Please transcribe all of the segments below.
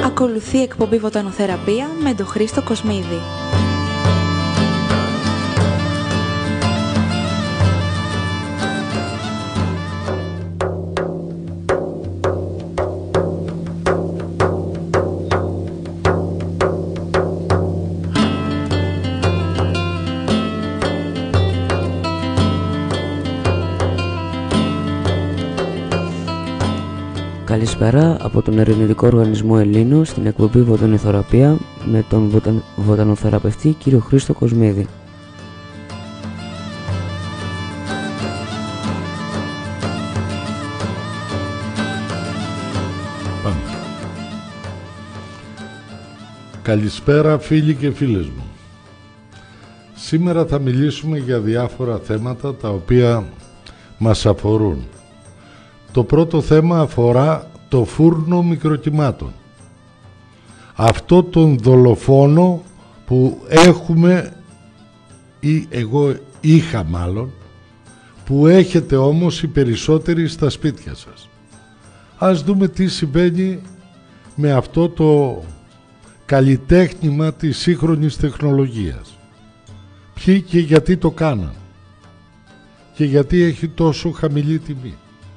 Ακολουθεί η εκπομπή Βοτανοθεραπεία με τον Χρήστο Κοσμίδη. Καλησπέρα από τον Ερευνητικό Οργανισμό Ελλήνου στην εκπομπή Βοτανοθεραπεία με τον βοτανοθεραπευτή κύριο Χρήστο Κοσμίδη. Πάμε. Καλησπέρα φίλοι και φίλες μου. Σήμερα θα μιλήσουμε για διάφορα θέματα τα οποία μας αφορούν. Το πρώτο θέμα αφορά το φούρνο μικροκυμάτων. Αυτό τον δολοφόνο που έχουμε, ή εγώ είχα μάλλον, που έχετε όμως οι περισσότεροι στα σπίτια σας. Ας δούμε τι συμβαίνει με αυτό το καλλιτέχνημα της σύγχρονης τεχνολογίας. Ποιοι και γιατί το κάναν και γιατί έχει τόσο χαμηλή τιμή.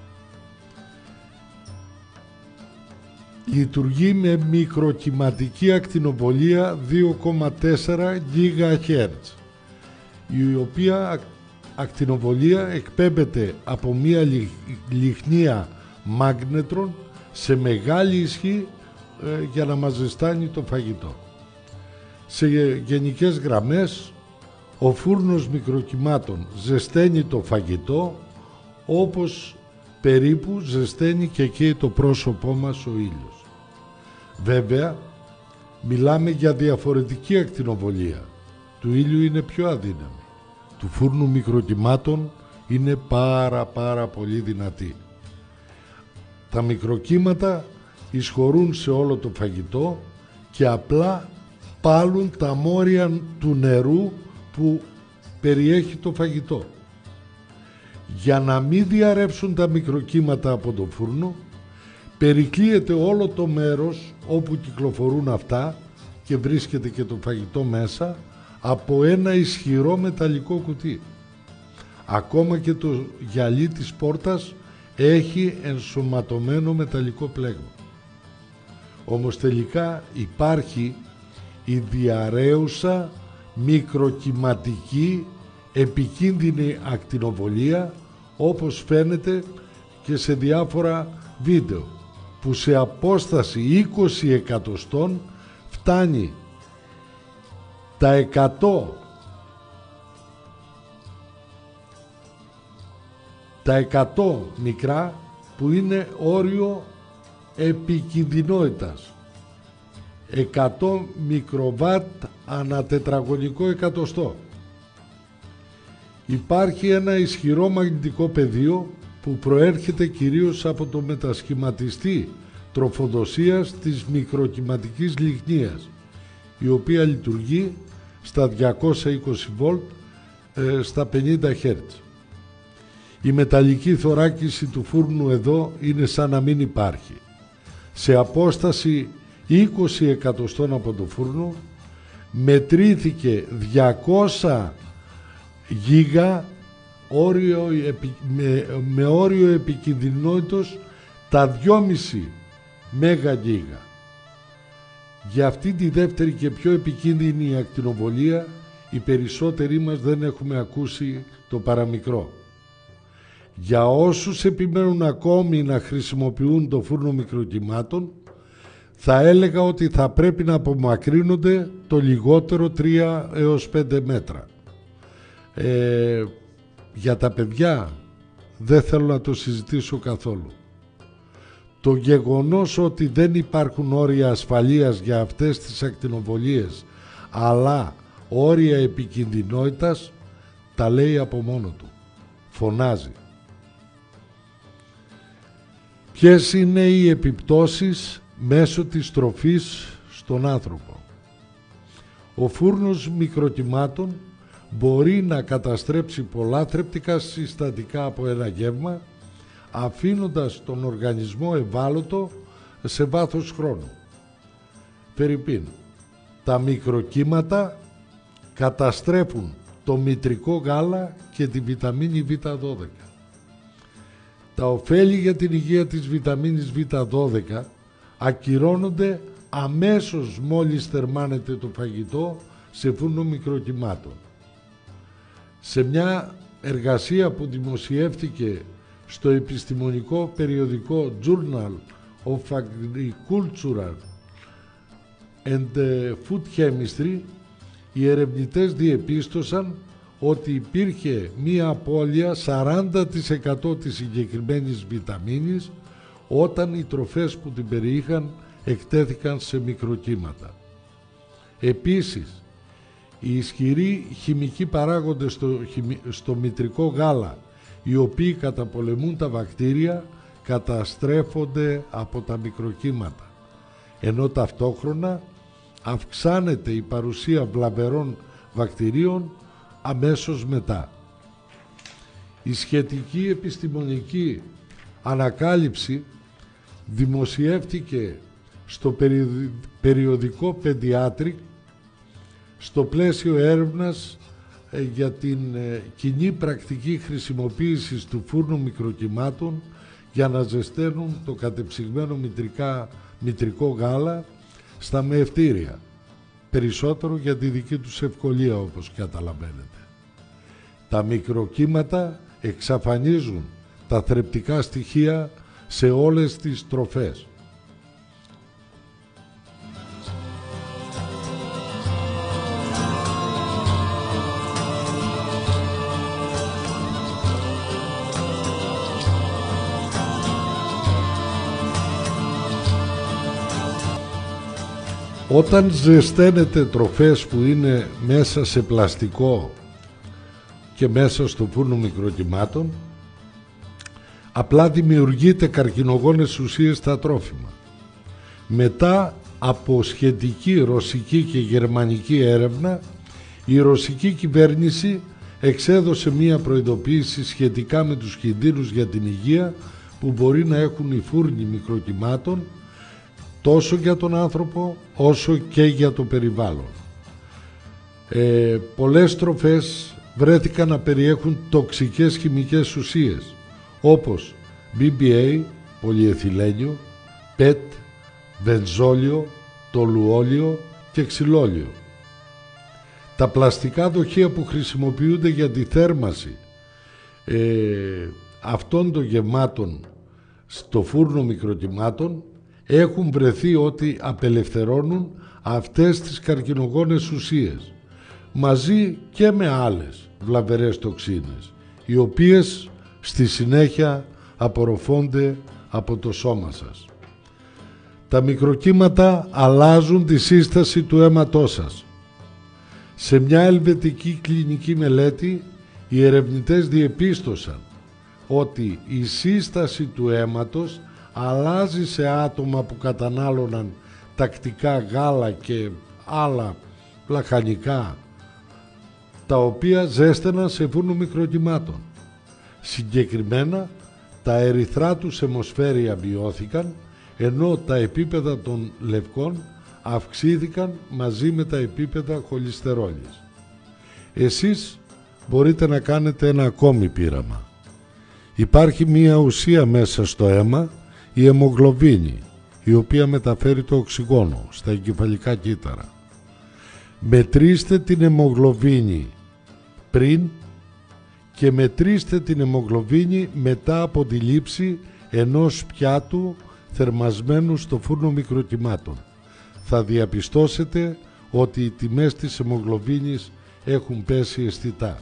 Λειτουργεί με μικροκυματική ακτινοβολία 2,4 GHz, η οποία ακτινοβολία εκπέμπεται από μία λιχνία μάγνετρων σε μεγάλη ισχύ για να μας ζεστάνει το φαγητό. Σε γενικές γραμμές, ο φούρνος μικροκυμάτων ζεσταίνει το φαγητό όπως περίπου ζεσταίνει και εκεί το πρόσωπό μας ο ήλιος. Βέβαια, μιλάμε για διαφορετική ακτινοβολία. Του ήλιου είναι πιο αδύναμη. Του φούρνου μικροκυμάτων είναι πάρα πολύ δυνατή. Τα μικροκύματα εισχωρούν σε όλο το φαγητό και απλά πάλουν τα μόρια του νερού που περιέχει το φαγητό. Για να μην διαρρεύσουν τα μικροκύματα από το φούρνο, περικλείεται όλο το μέρος όπου κυκλοφορούν αυτά και βρίσκεται και το φαγητό μέσα από ένα ισχυρό μεταλλικό κουτί. Ακόμα και το γυαλί της πόρτας έχει ενσωματωμένο μεταλλικό πλέγμα. Όμως τελικά υπάρχει η διαρρέουσα μικροκυματική επικίνδυνη ακτινοβολία, όπως φαίνεται και σε διάφορα βίντεο, που σε απόσταση 20 εκατοστών φτάνει τα 100 μικρά, που είναι όριο επικινδυνότητας. 100 μικροβάτ ανά τετραγωνικό εκατοστό. Υπάρχει ένα ισχυρό μαγνητικό πεδίο που προέρχεται κυρίως από το μετασχηματιστή τροφοδοσίας της μικροκυματικής λιχνίας, η οποία λειτουργεί στα 220 βολτ στα 50 Hz. Η μεταλλική θωράκιση του φούρνου εδώ είναι σαν να μην υπάρχει. Σε απόσταση 20 εκατοστών από το φούρνο μετρήθηκε 200 γίγα με όριο επικινδυνότητος τα 2,5 μέγα γίγα. Για αυτή τη δεύτερη και πιο επικίνδυνη ακτινοβολία οι περισσότεροι μας δεν έχουμε ακούσει το παραμικρό. Για όσους επιμένουν ακόμη να χρησιμοποιούν το φούρνο μικροκυμάτων, θα έλεγα ότι θα πρέπει να απομακρύνονται το λιγότερο 3 έως 5 μέτρα. Για τα παιδιά δεν θέλω να το συζητήσω καθόλου. Το γεγονός ότι δεν υπάρχουν όρια ασφαλείας για αυτές τις ακτινοβολίες, αλλά όρια επικινδυνότητας, τα λέει από μόνο του. Φωνάζει. Ποιες είναι οι επιπτώσεις μέσω της τροφής στον άνθρωπο? Ο φούρνος μικροκυμάτων μπορεί να καταστρέψει πολλά θρεπτικά συστατικά από ένα γεύμα, αφήνοντας τον οργανισμό ευάλωτο σε βάθος χρόνου. Φερρυπίν, τα μικροκύματα καταστρέφουν το μητρικό γάλα και τη βιταμίνη Β12. Τα ωφέλη για την υγεία της βιταμίνης Β12 ακυρώνονται αμέσως μόλις θερμάνεται το φαγητό σε φούρνο μικροκυμάτων. Σε μια εργασία που δημοσιεύτηκε στο επιστημονικό περιοδικό Journal of Agricultural and Food Chemistry, οι ερευνητές διεπίστωσαν ότι υπήρχε μία απώλεια 40% της συγκεκριμένης βιταμίνης όταν οι τροφές που την περιείχαν εκτέθηκαν σε μικροκύματα. Επίσης, οι ισχυροί χημικοί παράγοντες στο μητρικό γάλα, οι οποίοι καταπολεμούν τα βακτήρια, καταστρέφονται από τα μικροκύματα, ενώ ταυτόχρονα αυξάνεται η παρουσία βλαβερών βακτηρίων αμέσως μετά. Η σχετική επιστημονική ανακάλυψη δημοσιεύτηκε στο περιοδικό Pediatric στο πλαίσιο έρευνας για την κοινή πρακτική χρησιμοποίησης του φούρνου μικροκυμάτων για να ζεσταίνουν το κατεψυγμένο μητρικό γάλα στα μεευτήρια, περισσότερο για τη δική τους ευκολία, όπως καταλαβαίνετε. Τα μικροκύματα εξαφανίζουν τα θρεπτικά στοιχεία σε όλες τις τροφές. Όταν ζεσταίνετε τροφές που είναι μέσα σε πλαστικό και μέσα στο φούρνο μικροκυμάτων, απλά δημιουργείται καρκινογόνες ουσίες στα τρόφιμα. Μετά από σχετική ρωσική και γερμανική έρευνα, η ρωσική κυβέρνηση εξέδωσε μία προειδοποίηση σχετικά με τους κινδύνους για την υγεία που μπορεί να έχουν οι φούρνοι μικροκυμάτων, τόσο για τον άνθρωπο όσο και για το περιβάλλον. Πολλές τροφές βρέθηκαν να περιέχουν τοξικές χημικές ουσίες όπως BPA, πολυεθυλένιο, PET, βενζόλιο, τολουόλιο και ξυλόλιο. Τα πλαστικά δοχεία που χρησιμοποιούνται για τη θέρμαση αυτών των γεμάτων στο φούρνο μικροκυμάτων έχουν βρεθεί ότι απελευθερώνουν αυτές τις καρκινογόνες ουσίες μαζί και με άλλες βλαβερές τοξίνες, οι οποίες στη συνέχεια απορροφώνται από το σώμα σας. Τα μικροκύματα αλλάζουν τη σύσταση του αίματός σας. Σε μια ελβετική κλινική μελέτη, οι ερευνητές διεπίστωσαν ότι η σύσταση του αίματος αλλάζει σε άτομα που κατανάλωναν τακτικά γάλα και άλλα λαχανικά, τα οποία ζέσταναν σε φούρνο μικροκυμάτων. Συγκεκριμένα, τα ερυθρά τους αιμοσφαίρια μειώθηκαν, ενώ τα επίπεδα των λευκών αυξήθηκαν μαζί με τα επίπεδα χολυστερόλης. Εσείς μπορείτε να κάνετε ένα ακόμη πείραμα. Υπάρχει μία ουσία μέσα στο αίμα, η αιμογλωβίνη, η οποία μεταφέρει το οξυγόνο στα εγκεφαλικά κύτταρα. Μετρήστε την αιμογλωβίνη πριν και μετρήστε την αιμογλωβίνη μετά από τη λήψη ενός πιάτου θερμασμένου στο φούρνο μικροκυμάτων. Θα διαπιστώσετε ότι οι τιμές της αιμογλωβίνης έχουν πέσει αισθητά.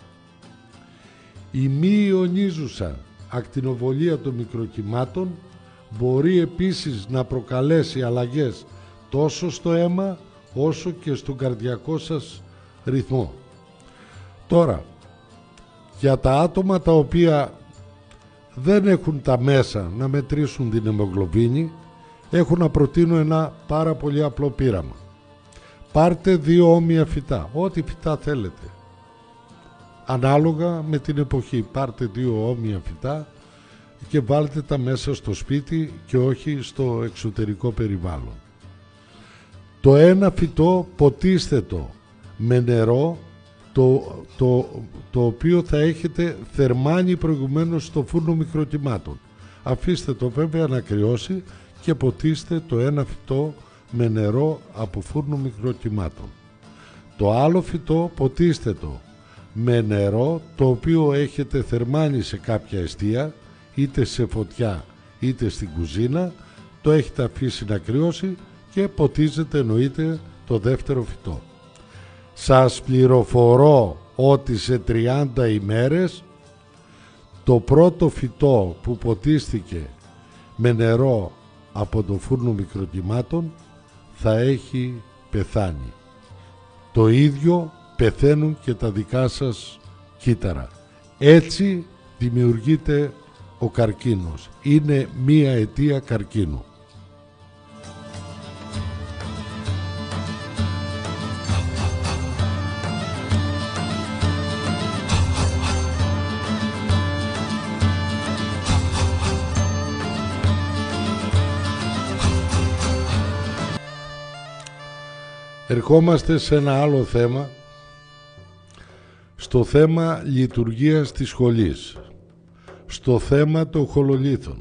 Η μη ιονίζουσα ακτινοβολία των μικροκυμάτων μπορεί επίσης να προκαλέσει αλλαγές τόσο στο αίμα όσο και στον καρδιακό σας ρυθμό. Τώρα, για τα άτομα τα οποία δεν έχουν τα μέσα να μετρήσουν την αιμογλωβίνη, έχω να προτείνω ένα πάρα πολύ απλό πείραμα. Πάρτε 2 όμοια φυτά, ό,τι φυτά θέλετε. Ανάλογα με την εποχή, πάρτε 2 όμοια φυτά και βάλτε τα μέσα στο σπίτι και όχι στο εξωτερικό περιβάλλον. Το ένα φυτό ποτίστε το με νερό, το οποίο θα έχετε θερμάνει προηγουμένως στο φούρνο μικροκυμάτων. Αφήστε το βέβαια να κρυώσει και ποτίστε το ένα φυτό με νερό από φούρνο μικροκυμάτων. Το άλλο φυτό ποτίστε το με νερό, το οποίο έχετε θερμάνει σε κάποια εστία, είτε σε φωτιά είτε στην κουζίνα, το έχετε αφήσει να κρυώσει και ποτίζετε εννοείται το δεύτερο φυτό. Σας πληροφορώ ότι σε 30 ημέρες το πρώτο φυτό που ποτίστηκε με νερό από το φούρνο μικροκυμάτων θα έχει πεθάνει. Το ίδιο πεθαίνουν και τα δικά σας κύτταρα. Έτσι δημιουργείται ο καρκίνος. Είναι μία αιτία καρκίνου. Ερχόμαστε σε ένα άλλο θέμα, στο θέμα λειτουργίας της σχολής, στο θέμα των χολολίθων.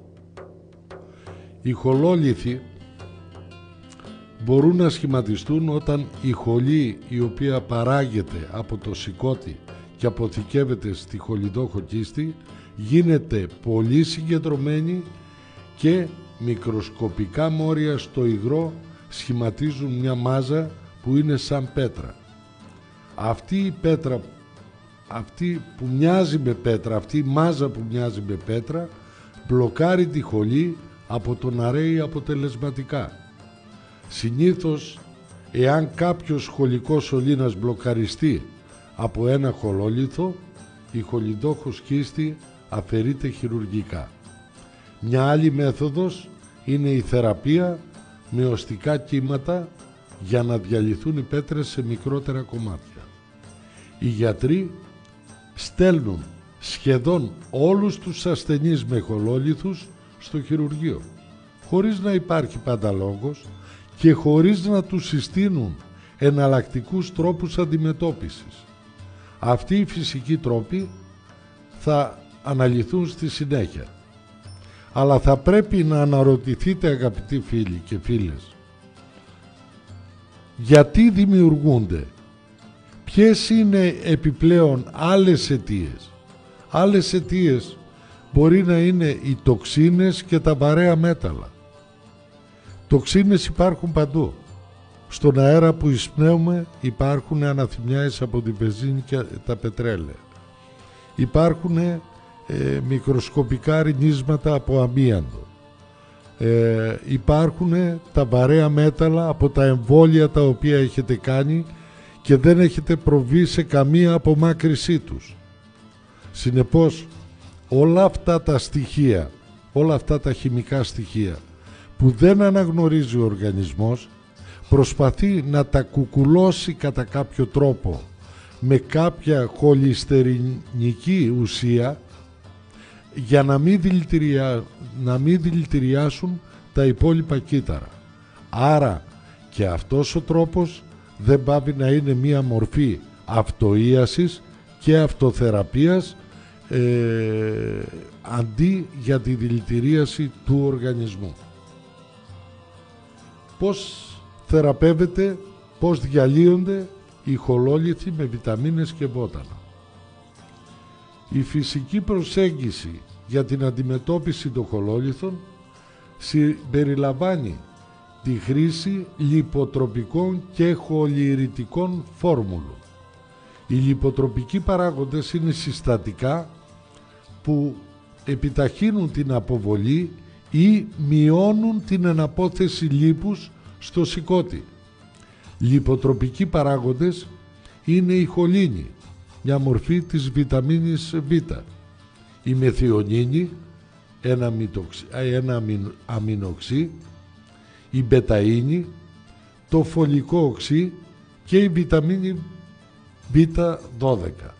Οι χολόλιθοι μπορούν να σχηματιστούν όταν η χολή, η οποία παράγεται από το σηκώτη και αποθηκεύεται στη χολιδόχο κίστη, γίνεται πολύ συγκεντρωμένη και μικροσκοπικά μόρια στο υγρό σχηματίζουν μια μάζα που είναι σαν πέτρα. Αυτή η πέτρα, αυτή που μοιάζει με πέτρα, αυτή η μάζα που μοιάζει με πέτρα, μπλοκάρει τη χολή από το να ρέει αποτελεσματικά. Συνήθως, εάν κάποιος χολικός σωλήνας μπλοκαριστεί από ένα χολόλιθο, η χολιδόχος κίστη αφαιρείται χειρουργικά. Μια άλλη μέθοδος είναι η θεραπεία με οστικά κύματα για να διαλυθούν οι πέτρες σε μικρότερα κομμάτια. Οι γιατροί στέλνουν σχεδόν όλους τους ασθενείς με χολόλιθους στο χειρουργείο, χωρίς να υπάρχει πάντα λόγος και χωρίς να τους συστήνουν εναλλακτικούς τρόπους αντιμετώπισης. Αυτοί οι φυσικοί τρόποι θα αναλυθούν στη συνέχεια. Αλλά θα πρέπει να αναρωτηθείτε, αγαπητοί φίλοι και φίλες, γιατί δημιουργούνται, ποιες είναι επιπλέον άλλες αιτίες. Άλλες αιτίες μπορεί να είναι οι τοξίνες και τα βαρέα μέταλλα. Τοξίνες υπάρχουν παντού. Στον αέρα που εισπνέουμε υπάρχουν αναθυμιάες από τη βενζίνη και τα πετρέλαια. Υπάρχουν μικροσκοπικά ρινίσματα από αμίαντο. Υπάρχουν τα βαρέα μέταλλα από τα εμβόλια τα οποία έχετε κάνει και δεν έχετε προβεί σε καμία απομάκρυσή τους. Συνεπώς, όλα αυτά τα στοιχεία, όλα αυτά τα χημικά στοιχεία που δεν αναγνωρίζει ο οργανισμός, προσπαθεί να τα κουκουλώσει κατά κάποιο τρόπο με κάποια χολυστερινική ουσία για να μην δηλητηριάσουν τα υπόλοιπα κύτταρα. Άρα και αυτός ο τρόπος δεν πάβει να είναι μία μορφή αυτοΐασης και αυτοθεραπείας αντί για τη δηλητηρίαση του οργανισμού. Πώς θεραπεύεται, πώς διαλύονται οι χολόλιθοι με βιταμίνες και βότανα. Η φυσική προσέγγιση για την αντιμετώπιση των χολόλιθων συμπεριλαμβάνει τη χρήση λιποτροπικών και χολυειρητικών φόρμουλων. Οι λιποτροπικοί παράγοντες είναι συστατικά που επιταχύνουν την αποβολή ή μειώνουν την εναπόθεση λίπους στο σηκώτη. Λιποτροπικοί παράγοντες είναι η χολίνη, μια μορφή της βιταμίνης Β, η μεθιονίνη, ένα αμινοξύ, η μπεταΐνη, το φωλικό οξύ και η βιταμίνη Β12.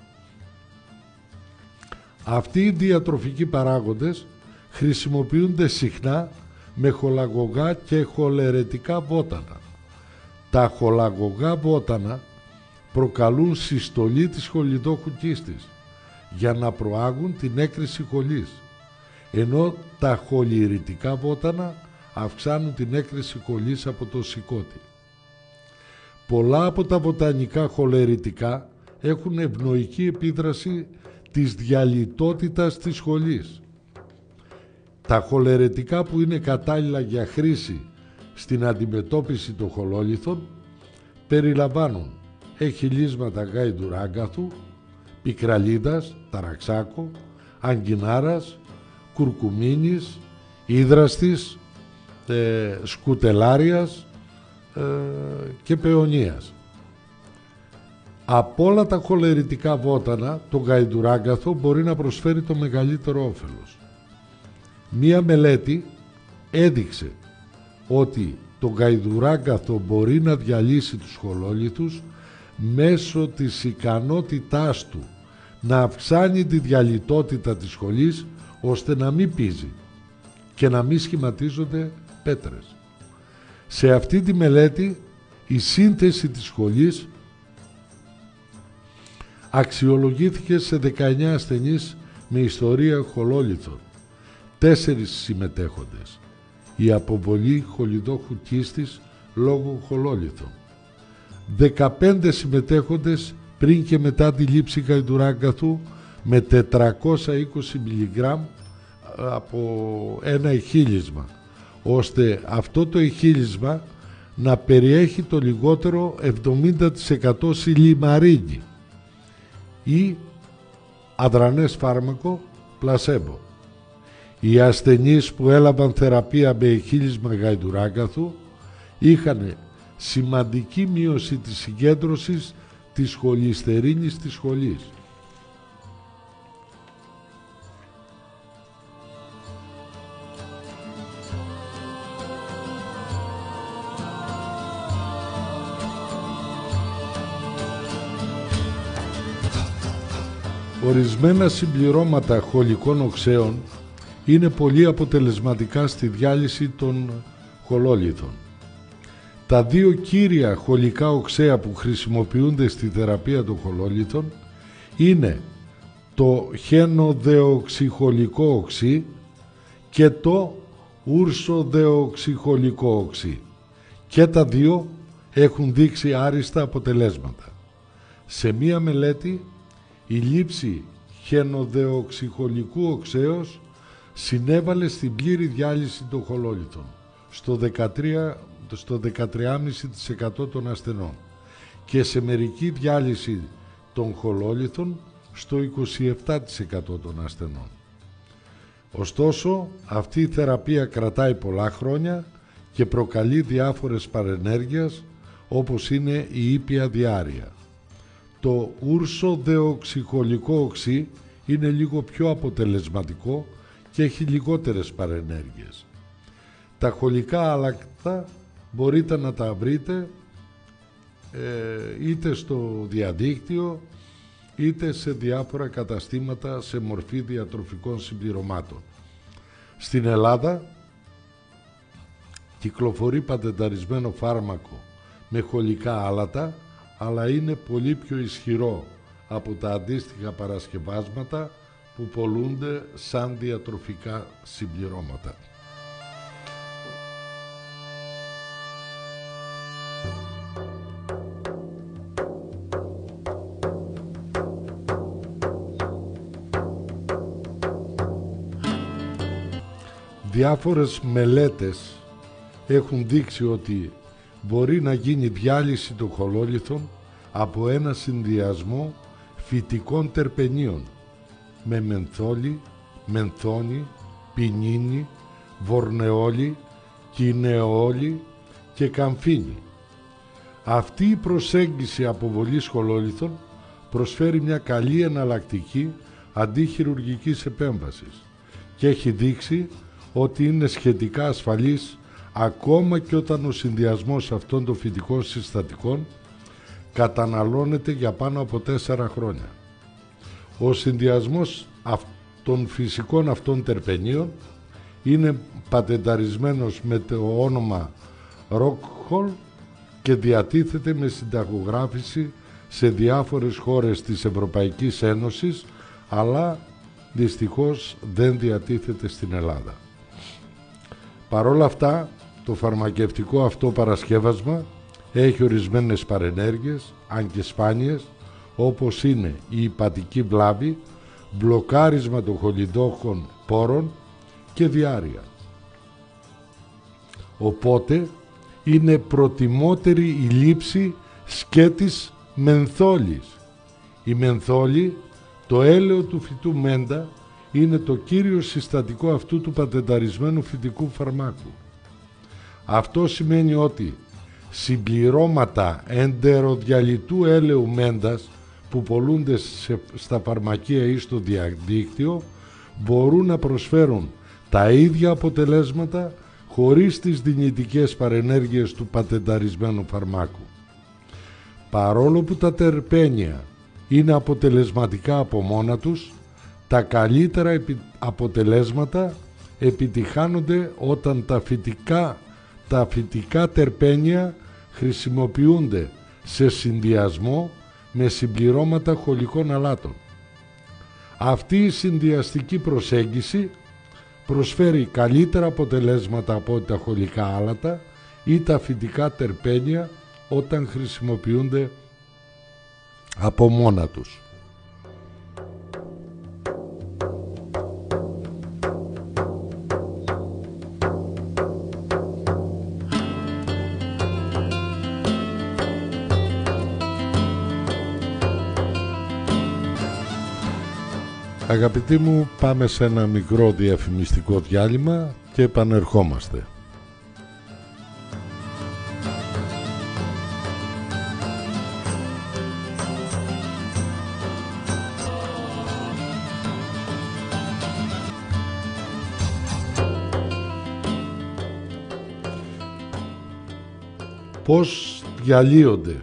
Αυτοί οι διατροφικοί παράγοντες χρησιμοποιούνται συχνά με χολαγωγά και χολερετικά βότανα. Τα χολαγωγά βότανα προκαλούν συστολή της χολιδόχου κίστης για να προάγουν την έκρηση χολής, ενώ τα χολιηρητικά βότανα αυξάνουν την έκρηση χολής από το σηκώτη. Πολλά από τα βοτανικά χολερητικά έχουν ευνοϊκή επίδραση της διαλυτότητας της χολής. Τα χολερετικά που είναι κατάλληλα για χρήση στην αντιμετώπιση των χολόλιθων περιλαμβάνουν εχυλίσματα γαϊδουράγκαθου, πικραλίδας, ταραξάκο, αγκινάρας, κουρκουμίνης, ύδραστης, σκουτελάριας και παιωνίας. Από όλα τα χολερητικά βότανα, το γαϊδουράγκαθο μπορεί να προσφέρει το μεγαλύτερο όφελος. Μία μελέτη έδειξε ότι το γαϊδουράγκαθο μπορεί να διαλύσει τους χολόλιθους μέσω της ικανότητάς του να αυξάνει τη διαλυτότητα της χολής ώστε να μην πίζει και να μην σχηματίζονται πέτρες. Σε αυτή τη μελέτη η σύνθεση της χολής αξιολογήθηκε σε 19 ασθενείς με ιστορία χολόλιθων, 4 συμμετέχοντες, η αποβολή χολιδόχου κίστης λόγω χολόλιθων, 15 συμμετέχοντες πριν και μετά τη λήψη γαϊδουράγκαθου με 420 μιλιγκράμμ από ένα εχύλισμα, ώστε αυτό το εχύλισμα να περιέχει το λιγότερο 70% σιλιμαρίνη ή αδρανές φάρμακο πλασέμπο. Οι ασθενείς που έλαβαν θεραπεία με εχύλισμα γαϊδουράγκαθου είχαν σημαντική μείωση της συγκέντρωσης της χολυστερίνης της χολής. Ορισμένα συμπληρώματα χολικών οξέων είναι πολύ αποτελεσματικά στη διάλυση των χολόλιθων. Τα δύο κύρια χολικά οξέα που χρησιμοποιούνται στη θεραπεία των χολόλιθων είναι το χένοδεοξυχολικό οξύ και το ούρσοδεοξυχολικό οξύ, και τα δύο έχουν δείξει άριστα αποτελέσματα. Σε μία μελέτη η λήψη χένοδεοξυχολικού οξέως συνέβαλε στην πλήρη διάλυση των χολόλιθων στο 13,5% των ασθενών και σε μερική διάλυση των χολόλιθων στο 27% των ασθενών. Ωστόσο, αυτή η θεραπεία κρατάει πολλά χρόνια και προκαλεί διάφορες παρενέργειες, όπως είναι η ήπια διάρρεια. Το ούρσοδεοξυχολικό οξύ είναι λίγο πιο αποτελεσματικό και έχει λιγότερες παρενέργειες. Τα χολικά άλατα μπορείτε να τα βρείτε είτε στο διαδίκτυο είτε σε διάφορα καταστήματα σε μορφή διατροφικών συμπληρωμάτων. Στην Ελλάδα κυκλοφορεί πατενταρισμένο φάρμακο με χολικά άλατα, αλλά είναι πολύ πιο ισχυρό από τα αντίστοιχα παρασκευάσματα που πωλούνται σαν διατροφικά συμπληρώματα. Διάφορες μελέτες έχουν δείξει ότι μπορεί να γίνει διάλυση των χολόλιθων από ένα συνδυασμό φυτικών τερπενίων με μενθόλι, μενθόνι, πινίνι, βορνεόλι, κινεόλι και καμφίνι. Αυτή η προσέγγιση αποβολής χολόλιθων προσφέρει μια καλή εναλλακτική αντί χειρουργικής επέμβασης και έχει δείξει ότι είναι σχετικά ασφαλής ακόμα και όταν ο συνδυασμός αυτών των φυτικών συστατικών καταναλώνεται για πάνω από 4 χρόνια. Ο συνδυασμός των φυσικών αυτών τερπενίων είναι πατενταρισμένος με το όνομα Rockhold και διατίθεται με συνταγογράφηση σε διάφορες χώρες της Ευρωπαϊκής Ένωσης, αλλά δυστυχώς δεν διατίθεται στην Ελλάδα. Παρόλα αυτά, το φαρμακευτικό αυτό παρασκεύασμα έχει ορισμένες παρενέργειες, αν και σπάνιες, όπως είναι η υπατική βλάβη, μπλοκάρισμα των χολιδόχων πόρων και διάρρεια. Οπότε είναι προτιμότερη η λήψη σκέτης μενθόλης. Η μενθόλη, το έλαιο του φυτού μέντα, είναι το κύριο συστατικό αυτού του πατενταρισμένου φυτικού φαρμάκου. Αυτό σημαίνει ότι συμπληρώματα εντεροδιαλυτού έλαιου μέντας που πωλούνται στα φαρμακεία ή στο διαδίκτυο μπορούν να προσφέρουν τα ίδια αποτελέσματα χωρίς τις δυνητικές παρενέργειες του πατενταρισμένου φαρμάκου. Παρόλο που τα τερπένια είναι αποτελεσματικά από μόνα τους, τα καλύτερα αποτελέσματα επιτυχάνονται όταν τα φυτικά τερπένια χρησιμοποιούνται σε συνδυασμό με συμπληρώματα χολικών αλάτων. Αυτή η συνδυαστική προσέγγιση προσφέρει καλύτερα αποτελέσματα από τα χολικά άλατα ή τα φυτικά τερπένια όταν χρησιμοποιούνται από μόνα τους. Αγαπητοί μου, πάμε σε ένα μικρό διαφημιστικό διάλειμμα και επανερχόμαστε. Πώς διαλύονται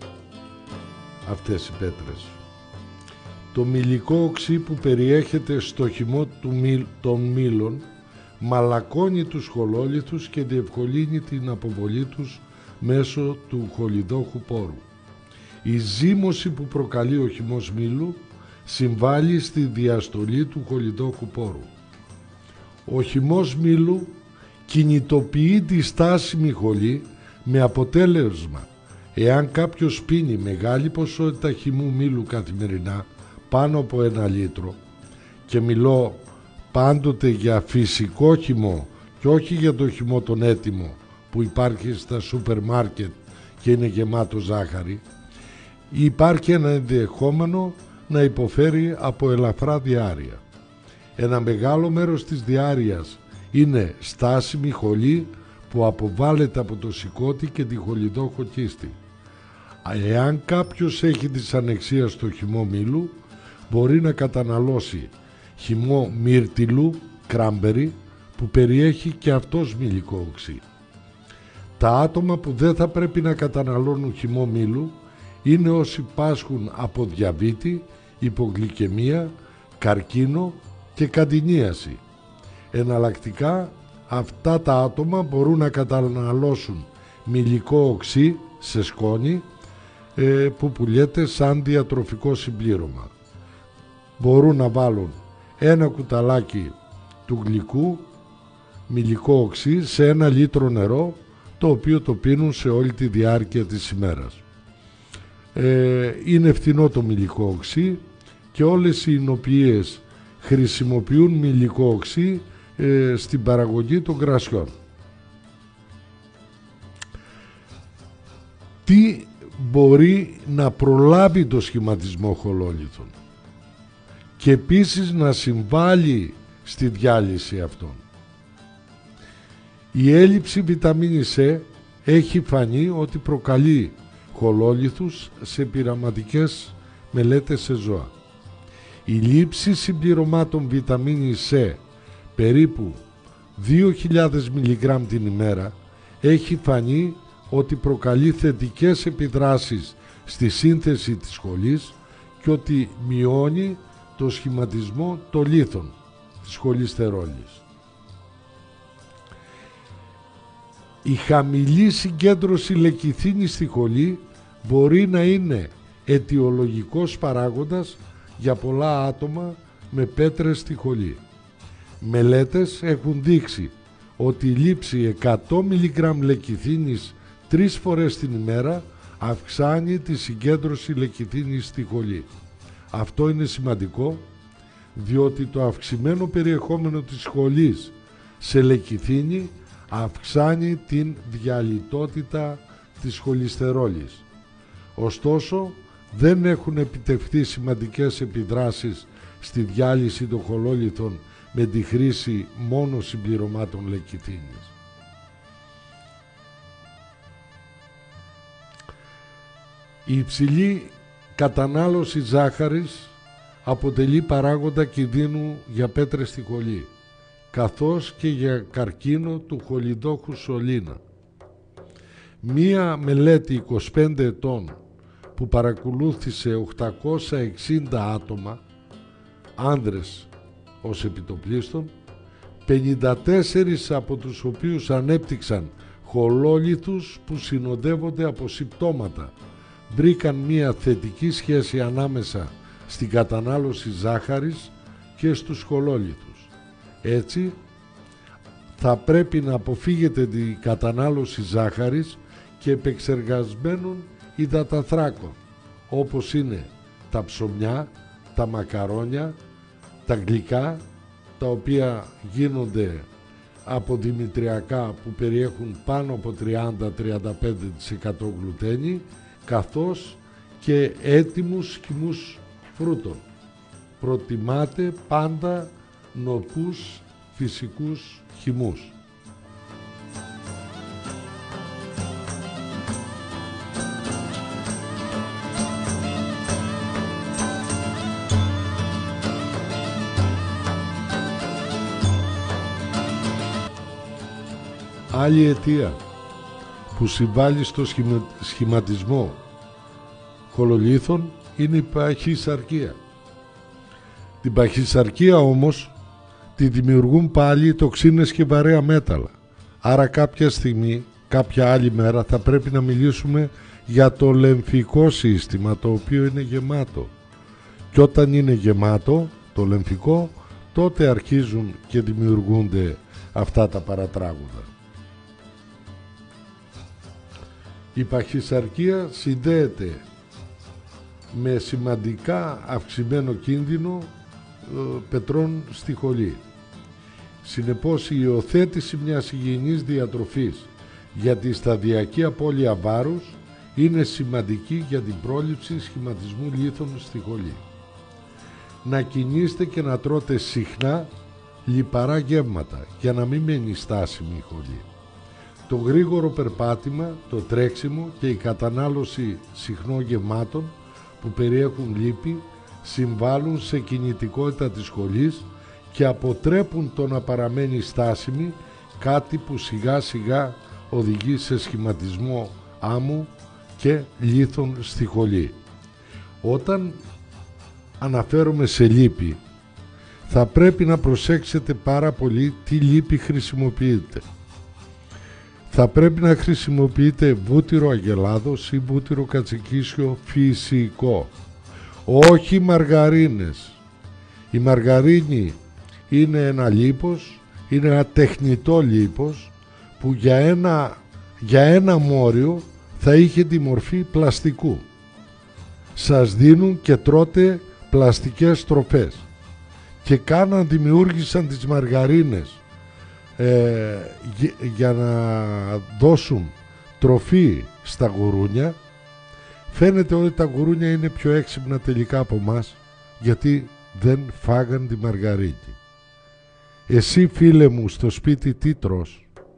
αυτές οι πέτρες? Το μυλικό οξύ που περιέχεται στο χυμό των μήλων μαλακώνει τους χολόλιθους και διευκολύνει την αποβολή τους μέσω του χολιδόχου πόρου. Η ζύμωση που προκαλεί ο χυμός μήλου συμβάλλει στη διαστολή του χολιδόχου πόρου. Ο χυμός μήλου κινητοποιεί τη στάσιμη χολή με αποτέλεσμα, εάν κάποιος πίνει μεγάλη ποσότητα χυμού μήλου καθημερινά, πάνω από 1 λίτρο, και μιλώ πάντοτε για φυσικό χυμό και όχι για το χυμό τον έτοιμο που υπάρχει στα σούπερ μάρκετ και είναι γεμάτο ζάχαρη, υπάρχει ένα ενδεχόμενο να υποφέρει από ελαφρά διάρρεια. Ένα μεγάλο μέρος της διάρρειας είναι στάσιμη χολή που αποβάλλεται από το σηκώτη και τη χολιδόχο κίστη. Εάν κάποιος έχει δυσανεξία στο χυμό μήλου, μπορεί να καταναλώσει χυμό μύρτιλου, κράμπερι, που περιέχει και αυτός μυλικό οξύ. Τα άτομα που δεν θα πρέπει να καταναλώνουν χυμό μήλου είναι όσοι πάσχουν από διαβήτη, υπογλυκαιμία, καρκίνο και καντινίαση. Εναλλακτικά, αυτά τα άτομα μπορούν να καταναλώσουν μυλικό οξύ σε σκόνη που πουλιέται σαν διατροφικό συμπλήρωμα. Μπορούν να βάλουν 1 κουταλάκι του γλυκού μυλικό οξύ σε 1 λίτρο νερό, το οποίο το πίνουν σε όλη τη διάρκεια της ημέρας. Είναι φθηνό το μυλικό οξύ και όλες οι εινοποιίες χρησιμοποιούν μυλικό οξύ στην παραγωγή των κρασιών. Τι μπορεί να προλάβει το σχηματισμό χολόλιθων και επίσης να συμβάλλει στη διάλυση αυτών? Η έλλειψη βιταμίνης C έχει φανεί ότι προκαλεί χολόλιθους σε πειραματικές μελέτες σε ζώα. Η λήψη συμπληρωμάτων βιταμίνης C περίπου 2.000 μιλιγκράμμ την ημέρα έχει φανεί ότι προκαλεί θετικές επιδράσεις στη σύνθεση της χολής και ότι μειώνει το σχηματισμό των λίθων της χολυστερόλης. Η χαμηλή συγκέντρωση λεκιθίνης στη χολή μπορεί να είναι αιτιολογικός παράγοντας για πολλά άτομα με πέτρες στη χολή. Μελέτες έχουν δείξει ότι η λήψη 100 mg λεκιθίνης 3 φορές την ημέρα αυξάνει τη συγκέντρωση λεκιθίνης στη χολή. Αυτό είναι σημαντικό, διότι το αυξημένο περιεχόμενο της χολής σε λεκιθίνη αυξάνει την διαλυτότητα της χολυστερόλης. Ωστόσο, δεν έχουν επιτευχθεί σημαντικές επιδράσεις στη διάλυση των χολόλιθων με τη χρήση μόνο συμπληρωμάτων λεκιθίνης. Η υψηλή κατανάλωση ζάχαρης αποτελεί παράγοντα κινδύνου για πέτρες στη χολή, καθώς και για καρκίνο του χολιδόχου σωλήνα. Μία μελέτη 25 ετών που παρακολούθησε 860 άτομα, άνδρες ως επιτοπλίστων, 54 από τους οποίους ανέπτυξαν χολόλιθους που συνοδεύονται από συμπτώματα, βρήκαν μία θετική σχέση ανάμεσα στην κατανάλωση ζάχαρης και στους χολόλιθους. Έτσι, θα πρέπει να αποφύγετε την κατανάλωση ζάχαρης και επεξεργασμένων υδαταθράκων, όπως είναι τα ψωμιά, τα μακαρόνια, τα γλυκά, τα οποία γίνονται από δημητριακά που περιέχουν πάνω από 30-35% γλουτένη, καθώς και έτοιμους χυμούς φρούτων. Προτιμάτε πάντα νοπούς φυσικούς χυμούς. Άλλη αιτία που συμβάλλει στο σχηματισμό χολολίθων είναι η παχυσαρκία. Την παχυσαρκία όμως τη δημιουργούν πάλι οι τοξίνες και βαρέα μέταλλα. Άρα κάποια στιγμή, κάποια άλλη μέρα θα πρέπει να μιλήσουμε για το λεμφικό σύστημα, το οποίο είναι γεμάτο. Και όταν είναι γεμάτο το λεμφικό, τότε αρχίζουν και δημιουργούνται αυτά τα παρατράγουδα. Η παχυσαρκία συνδέεται με σημαντικά αυξημένο κίνδυνο πετρών στη χολή. Συνεπώς, η υιοθέτηση μιας υγιεινής διατροφής για τη σταδιακή απώλεια βάρους είναι σημαντική για την πρόληψη σχηματισμού λίθων στη χολή. Να κινείστε και να τρώτε συχνά λιπαρά γεύματα για να μην μένει στάσιμη η χολή. Το γρήγορο περπάτημα, το τρέξιμο και η κατανάλωση συχνών γευμάτων που περιέχουν λίπη συμβάλλουν σε κινητικότητα της χολής και αποτρέπουν το να παραμένει στάσιμη, κάτι που σιγά σιγά οδηγεί σε σχηματισμό άμμου και λίθων στη χολή. Όταν αναφέρομαι σε λίπη, θα πρέπει να προσέξετε πάρα πολύ τι λίπη χρησιμοποιείτε. Θα πρέπει να χρησιμοποιείτε βούτυρο αγελάδος ή βούτυρο κατσικίσιο φυσικό, όχι μαργαρίνες. Η μαργαρίνη είναι ένα λίπος, είναι ένα τεχνητό λίπος που για ένα μόριο θα είχε τη μορφή πλαστικού. Σας δίνουν και τρώτε πλαστικές τροφές και δημιούργησαν τις μαργαρίνες για να δώσουν τροφή στα γουρούνια. Φαίνεται ότι τα γουρούνια είναι πιο έξυπνα τελικά από μας, γιατί δεν φάγαν τη μαργαρίνη. Εσύ, φίλε μου, στο σπίτι τι τρως?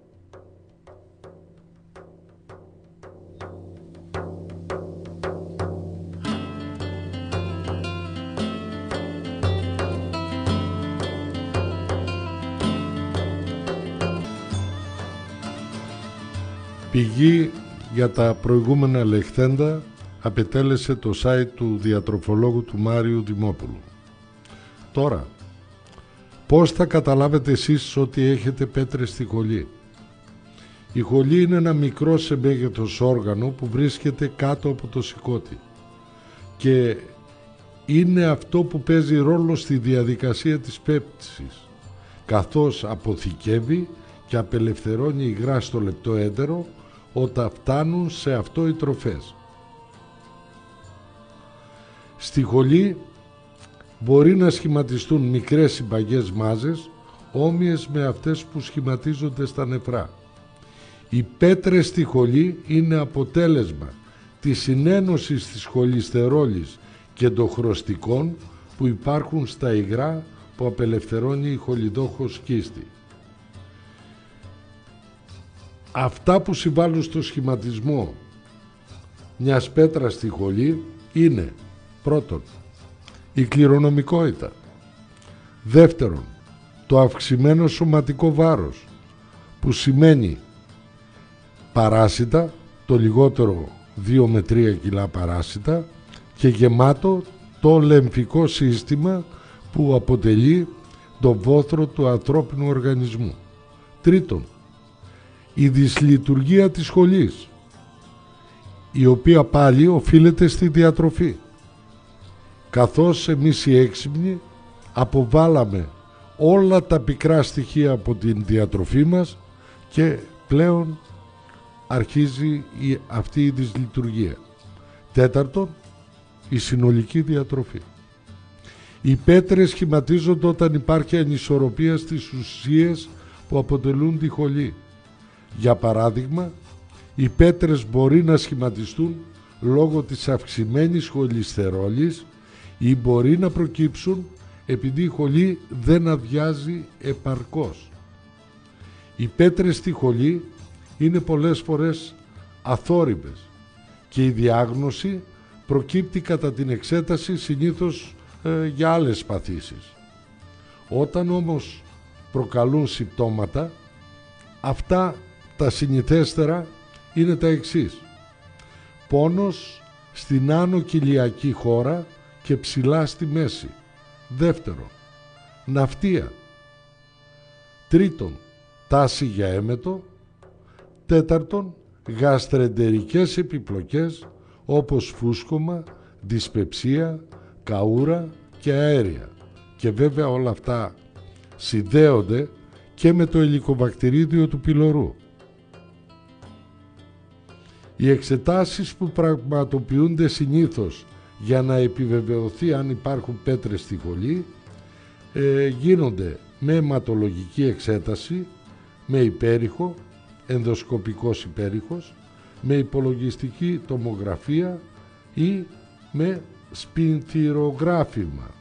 Πηγή για τα προηγούμενα λεχθέντα απετέλεσε το site του διατροφολόγου του Μάριου Δημόπουλου. Τώρα, πώς θα καταλάβετε εσείς ότι έχετε πέτρες στη χολή? Η χολή είναι ένα μικρό σε μέγεθος όργανο που βρίσκεται κάτω από το σηκώτη και είναι αυτό που παίζει ρόλο στη διαδικασία της πέπτυσης, καθώς αποθηκεύει και απελευθερώνει υγρά στο λεπτό έντερο όταν φτάνουν σε αυτό οι τροφές. Στη χολή μπορεί να σχηματιστούν μικρές συμπαγές μάζες όμοιες με αυτές που σχηματίζονται στα νεφρά. Οι πέτρες στη χολή είναι αποτέλεσμα της συνένωσης της χολυστερόλης και των χρωστικών που υπάρχουν στα υγρά που απελευθερώνει η χολιδόχος κίστη. Αυτά που συμβάλλουν στο σχηματισμό μιας πέτρας στη χολή είναι πρώτον η κληρονομικότητα, δεύτερον το αυξημένο σωματικό βάρος που σημαίνει παράσιτα, το λιγότερο 2 με 3 κιλά παράσιτα και γεμάτο το λεμφικό σύστημα που αποτελεί το βόθρο του ανθρώπινου οργανισμού. Τρίτον, η δυσλειτουργία της χολής, η οποία πάλι οφείλεται στη διατροφή, καθώς εμείς οι έξυπνοι αποβάλαμε όλα τα πικρά στοιχεία από την διατροφή μας και πλέον αρχίζει αυτή η δυσλειτουργία. Τέταρτον, η συνολική διατροφή. Οι πέτρες σχηματίζονται όταν υπάρχει ανισορροπία στις ουσίες που αποτελούν τη χολή. Για παράδειγμα, οι πέτρες μπορεί να σχηματιστούν λόγω της αυξημένης χολυστερόλης ή μπορεί να προκύψουν επειδή η χολή δεν αδειάζει επαρκώς. Οι πέτρες στη χολή είναι πολλές φορές αθόρυβες και η διάγνωση προκύπτει κατά την εξέταση συνήθως για άλλες παθήσεις. Όταν όμως προκαλούν συμπτώματα, αυτά τα συνηθέστερα είναι τα εξής: πόνος στην άνω κοιλιακή χώρα και ψηλά στη μέση. Δεύτερον, ναυτία. Τρίτον, τάση για έμετο. Τέταρτον, γαστρεντερικές επιπλοκές όπως φούσκωμα, δυσπεψία, καούρα και αέρια. Και βέβαια όλα αυτά συνδέονται και με το ελικοβακτηρίδιο του πυλωρού. Οι εξετάσεις που πραγματοποιούνται συνήθως για να επιβεβαιωθεί αν υπάρχουν πέτρες στη χολή γίνονται με αιματολογική εξέταση, με υπέρυχο, ενδοσκοπικός υπέρυχος, με υπολογιστική τομογραφία ή με σπινθυρογράφημα.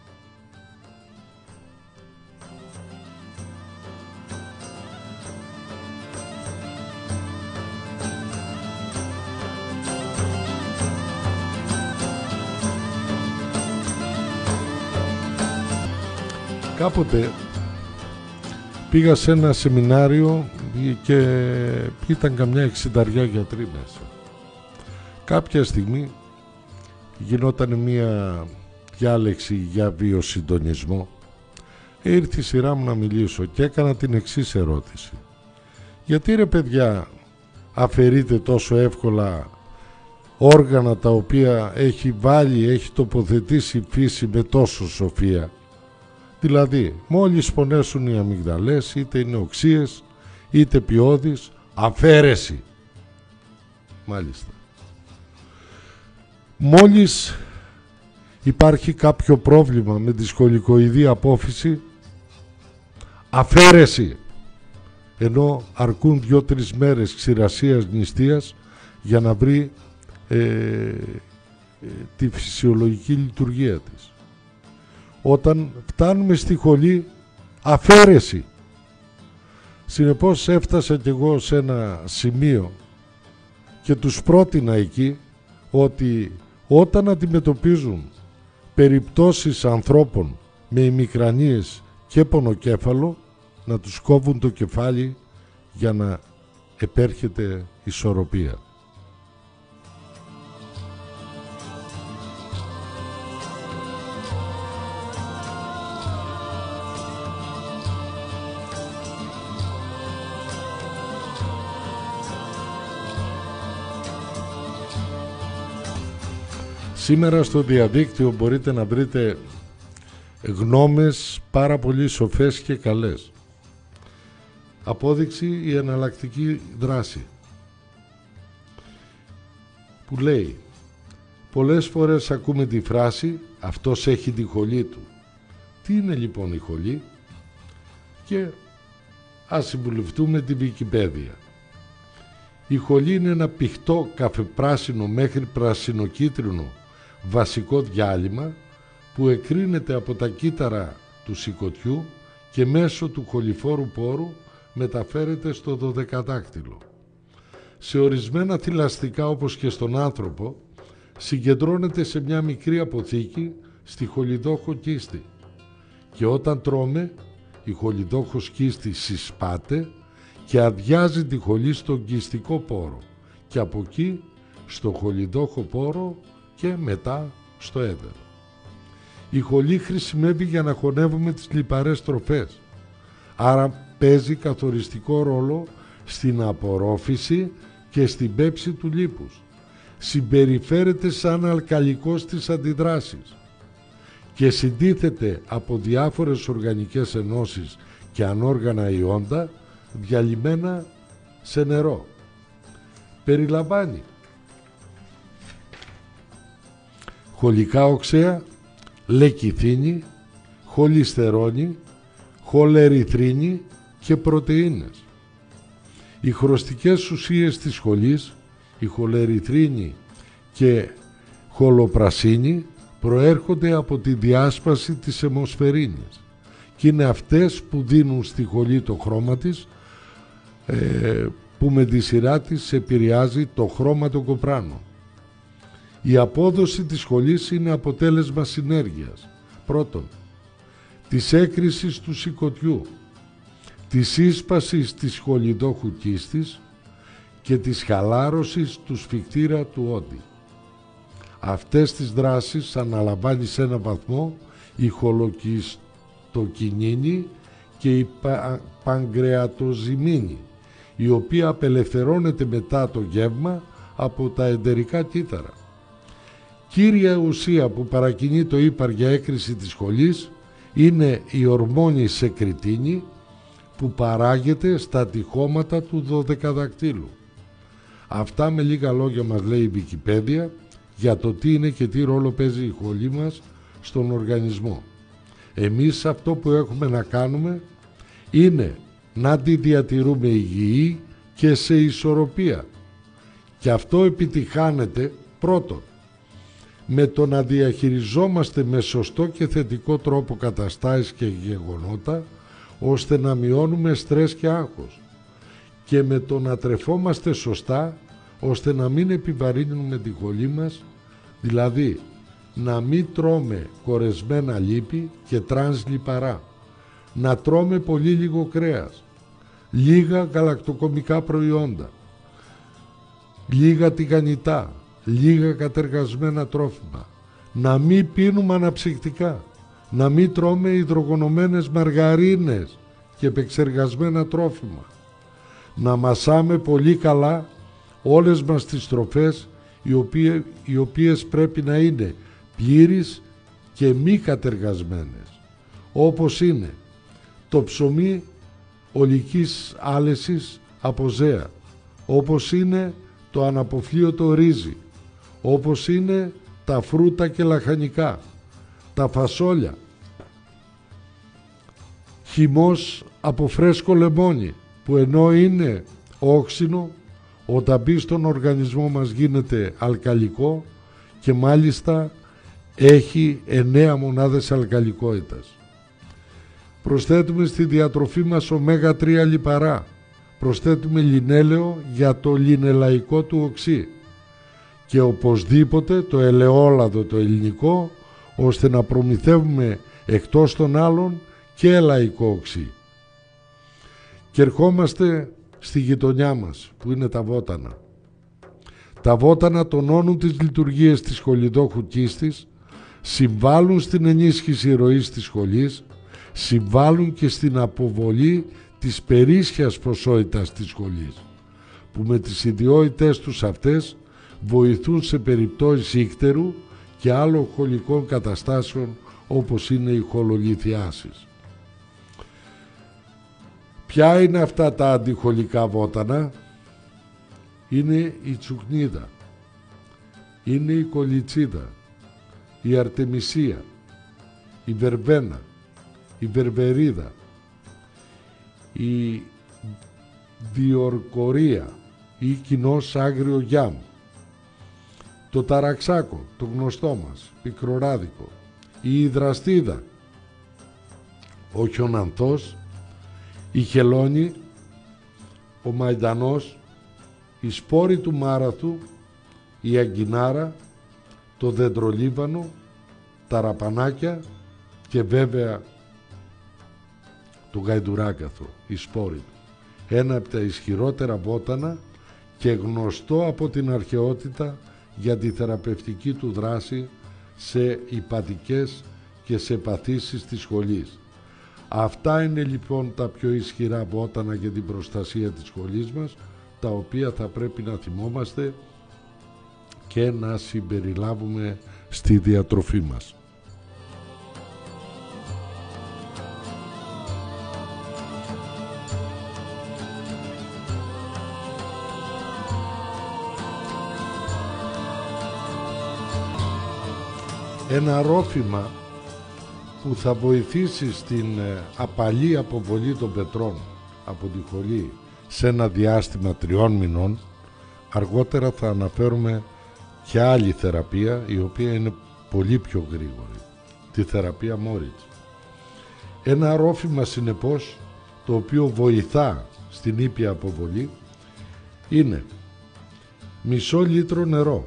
Κάποτε πήγα σε ένα σεμινάριο και ήταν καμιά 60 γιατροί μέσα. Κάποια στιγμή γινόταν μια διάλεξη για βιοσυντονισμό. Ήρθε η σειρά μου να μιλήσω και έκανα την εξής ερώτηση: γιατί ρε παιδιά αφαιρείτε τόσο εύκολα όργανα τα οποία έχει τοποθετήσει η φύση με τόσο σοφία? Δηλαδή, μόλις πονέσουν οι αμυγδαλές, είτε είναι οξείες, είτε ποιόδεις, αφαίρεση. Μάλιστα. Μόλις υπάρχει κάποιο πρόβλημα με τη σχολικοειδή απόφυση, αφαίρεση. Ενώ αρκούν 2-3 μέρες ξηρασίας νηστείας για να βρει τη φυσιολογική λειτουργία της. Όταν φτάνουμε στη χολή, αφαίρεση. Συνεπώς έφτασα κι εγώ σε ένα σημείο και τους πρότεινα εκεί ότι όταν αντιμετωπίζουν περιπτώσεις ανθρώπων με ημικρανίες και πονοκέφαλο, να τους κόβουν το κεφάλι για να επέρχεται ισορροπία. Σήμερα στο διαδίκτυο μπορείτε να βρείτε γνώμες πάρα πολύ σοφές και καλές. Απόδειξη η εναλλακτική δράση, που λέει: πολλές φορές ακούμε τη φράση «αυτός έχει τη χολή του». Τι είναι λοιπόν η χολή? Και ας συμβουλευτούμε τη Wikipedia. Η χολή είναι ένα πηχτό καφεπράσινο μέχρι πρασινοκίτρινο βασικό διάλειμμα που εκρίνεται από τα κύτταρα του σηκωτιού και μέσω του χοληφόρου πόρου μεταφέρεται στο δωδεκαδάκτυλο. Σε ορισμένα θηλαστικά, όπως και στον άνθρωπο, συγκεντρώνεται σε μια μικρή αποθήκη στη χολιδόχο κίστη και όταν τρώμε η χολιδόχος κίστη συσπάται και αδειάζει τη χολή στον κιστικό πόρο και από εκεί στο χολιδόχο πόρο και μετά στο έδερο. Η χολή χρησιμεύει για να χωνεύουμε τις λιπαρές τροφές, άρα παίζει καθοριστικό ρόλο στην απορρόφηση και στην πέψη του λίπους. Συμπεριφέρεται σαν αλκαλικό στις αντιδράσεις και συντίθεται από διάφορες οργανικές ενώσεις και ανόργανα ιόντα διαλυμένα σε νερό. Περιλαμβάνει χολικά οξέα, λεκιθίνη, χολυστερόνη, χολερυθρίνη και πρωτεΐνες. Οι χρωστικές ουσίες της χολής, η χολερυθρίνη και χολοπρασίνη, προέρχονται από τη διάσπαση της αιμοσφαιρίνης και είναι αυτές που δίνουν στη χολή το χρώμα της, που με τη σειρά της επηρεάζει το χρώμα των κοπράνων. Η απόδοση της χολής είναι αποτέλεσμα συνέργειας. Πρώτον, της έκρησης του σηκωτιού, της σύσπασης της χολιδόχου κίστης και της χαλάρωσης του σφιχτήρα του όντι. Αυτές τις δράσεις αναλαμβάνει σε έναν βαθμό η χολοκιστοκινίνη και η παγκρεατοζυμίνη, η οποία απελευθερώνεται μετά το γεύμα από τα εντερικά κύτταρα. Κύρια ουσία που παρακινεί το ύπαρ για έκρηση της χολής είναι η ορμόνη σεκριτίνη που παράγεται στα τυχώματα του δωδεκαδακτύλου. Αυτά με λίγα λόγια μας λέει η Wikipedia για το τι είναι και τι ρόλο παίζει η χολή μας στον οργανισμό. Εμείς αυτό που έχουμε να κάνουμε είναι να τη διατηρούμε υγιή και σε ισορροπία. Και αυτό επιτυχάνεται πρώτον με το να διαχειριζόμαστε με σωστό και θετικό τρόπο καταστάσεις και γεγονότα, ώστε να μειώνουμε στρες και άγχος, και με το να τρεφόμαστε σωστά ώστε να μην επιβαρύνουμε τη χολή μας, δηλαδή να μην τρώμε κορεσμένα λίπη και τρανς λιπαρά, να τρώμε πολύ λίγο κρέας, λίγα γαλακτοκομικά προϊόντα, λίγα τηγανιτά, λίγα κατεργασμένα τρόφιμα, να μην πίνουμε αναψυκτικά, να μην τρώμε υδρογονωμένες μαργαρίνες και επεξεργασμένα τρόφιμα, να μασάμε πολύ καλά όλες μας τις τροφές, οι οποίες πρέπει να είναι πλήρεις και μη κατεργασμένες, όπως είναι το ψωμί ολικής άλεσης από ζέα, όπως είναι το αναποφλίωτο ρύζι, όπως είναι τα φρούτα και λαχανικά, τα φασόλια, χυμός από φρέσκο λεμόνι, που ενώ είναι όξινο, όταν μπει στον οργανισμό μας γίνεται αλκαλικό και μάλιστα έχει 9 μονάδες αλκαλικότητας. Προσθέτουμε στη διατροφή μας ωμέγα-3 λιπαρά, προσθέτουμε λινέλαιο για το λινελαϊκό του οξύ και οπωσδήποτε το ελαιόλαδο το ελληνικό, ώστε να προμηθεύουμε εκτός των άλλων και λαϊκό οξύ. Και ερχόμαστε στη γειτονιά μας που είναι τα βότανα. Τα βότανα τονώνουν τις λειτουργίες της χολιδόχου κίστης, συμβάλλουν στην ενίσχυση ροής της χολής, συμβάλλουν και στην αποβολή της περίσσιας ποσότητας της χολής, που με τις ιδιότητες τους αυτές βοηθούν σε περιπτώσεις ίκτερου και άλλων χολικών καταστάσεων όπως είναι οι χολολιθιάσεις. Ποια είναι αυτά τα αντιχολικά βότανα? Είναι η τσουκνίδα, είναι η κολιτσίδα, η αρτεμισία, η βερβένα, η βερβερίδα, η διορκορία ή κοινός άγριο γιάμ, το ταραξάκο, το γνωστό μας, πικροράδικο, η υδραστίδα, ο χιονανθός, η χελώνη, ο μαϊντανός, η σπόρη του μάραθου, η αγκινάρα, το δεντρολίβανο, τα ραπανάκια και βέβαια το γαϊντουράκαθο, η σπόρη του. Ένα από τα ισχυρότερα βότανα και γνωστό από την αρχαιότητα για τη θεραπευτική του δράση σε υπατικές και σε παθήσεις της σχολής. Αυτά είναι λοιπόν τα πιο ισχυρά βότανα για την προστασία της σχολής μας, τα οποία θα πρέπει να θυμόμαστε και να συμπεριλάβουμε στη διατροφή μας. Ένα ρόφημα που θα βοηθήσει στην απαλή αποβολή των πετρών από τη χολή σε ένα διάστημα 3 μηνών. Αργότερα θα αναφέρουμε και άλλη θεραπεία η οποία είναι πολύ πιο γρήγορη, τη θεραπεία Μόριτς. Ένα ρόφημα συνεπώς το οποίο βοηθά στην ήπια αποβολή είναι μισό λίτρο νερό,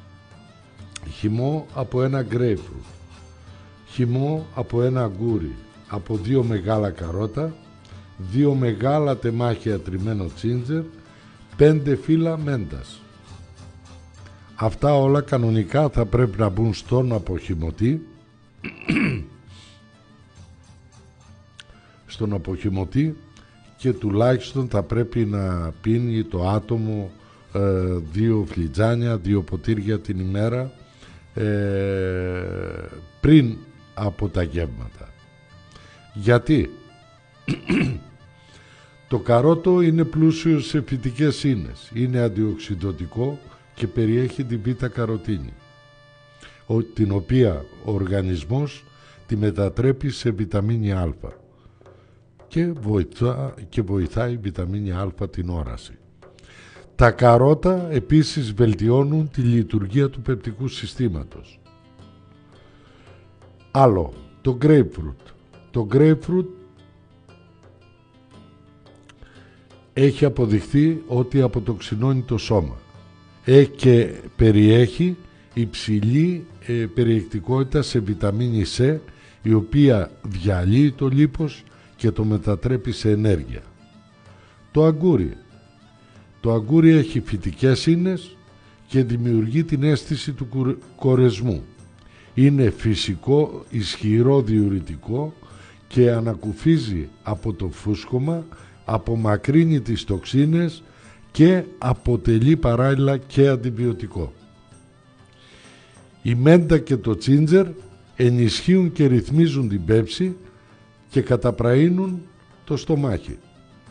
χυμό από ένα grapefruit, χυμό από ένα αγκούρι, από 2 μεγάλα καρότα, 2 μεγάλα τεμάχια τριμμένο τσίντζερ, 5 φύλλα μέντας. Αυτά όλα κανονικά θα πρέπει να μπουν στον αποχυμωτή, και τουλάχιστον θα πρέπει να πίνει το άτομο 2 φλιτζάνια, 2 ποτήρια την ημέρα πριν από τα γεύματα. Γιατί? Το καρότο είναι πλούσιο σε φυτικές ίνες, είναι αντιοξυδωτικό και περιέχει την β-καροτίνη, την οποία ο τη μετατρέπει σε βιταμίνη Α και βοηθάει η βιταμίνη Α την όραση. Τα καρότα επίσης βελτιώνουν τη λειτουργία του πεπτικού συστήματος. Άλλο, το grapefruit. Το grapefruit έχει αποδειχθεί ότι αποτοξινώνει το σώμα και περιέχει υψηλή περιεκτικότητα σε βιταμίνη C, η οποία διαλύει το λίπος και το μετατρέπει σε ενέργεια. Το αγκούρι. Το αγκούρι έχει φυτικές ίνες και δημιουργεί την αίσθηση του κορεσμού. Είναι φυσικό, ισχυρό διουρητικό και ανακουφίζει από το φούσκωμα, απομακρύνει τις τοξίνες και αποτελεί παράλληλα και αντιβιωτικό. Η μέντα και το τσίντζερ ενισχύουν και ρυθμίζουν την πέψη και καταπραίνουν το στομάχι.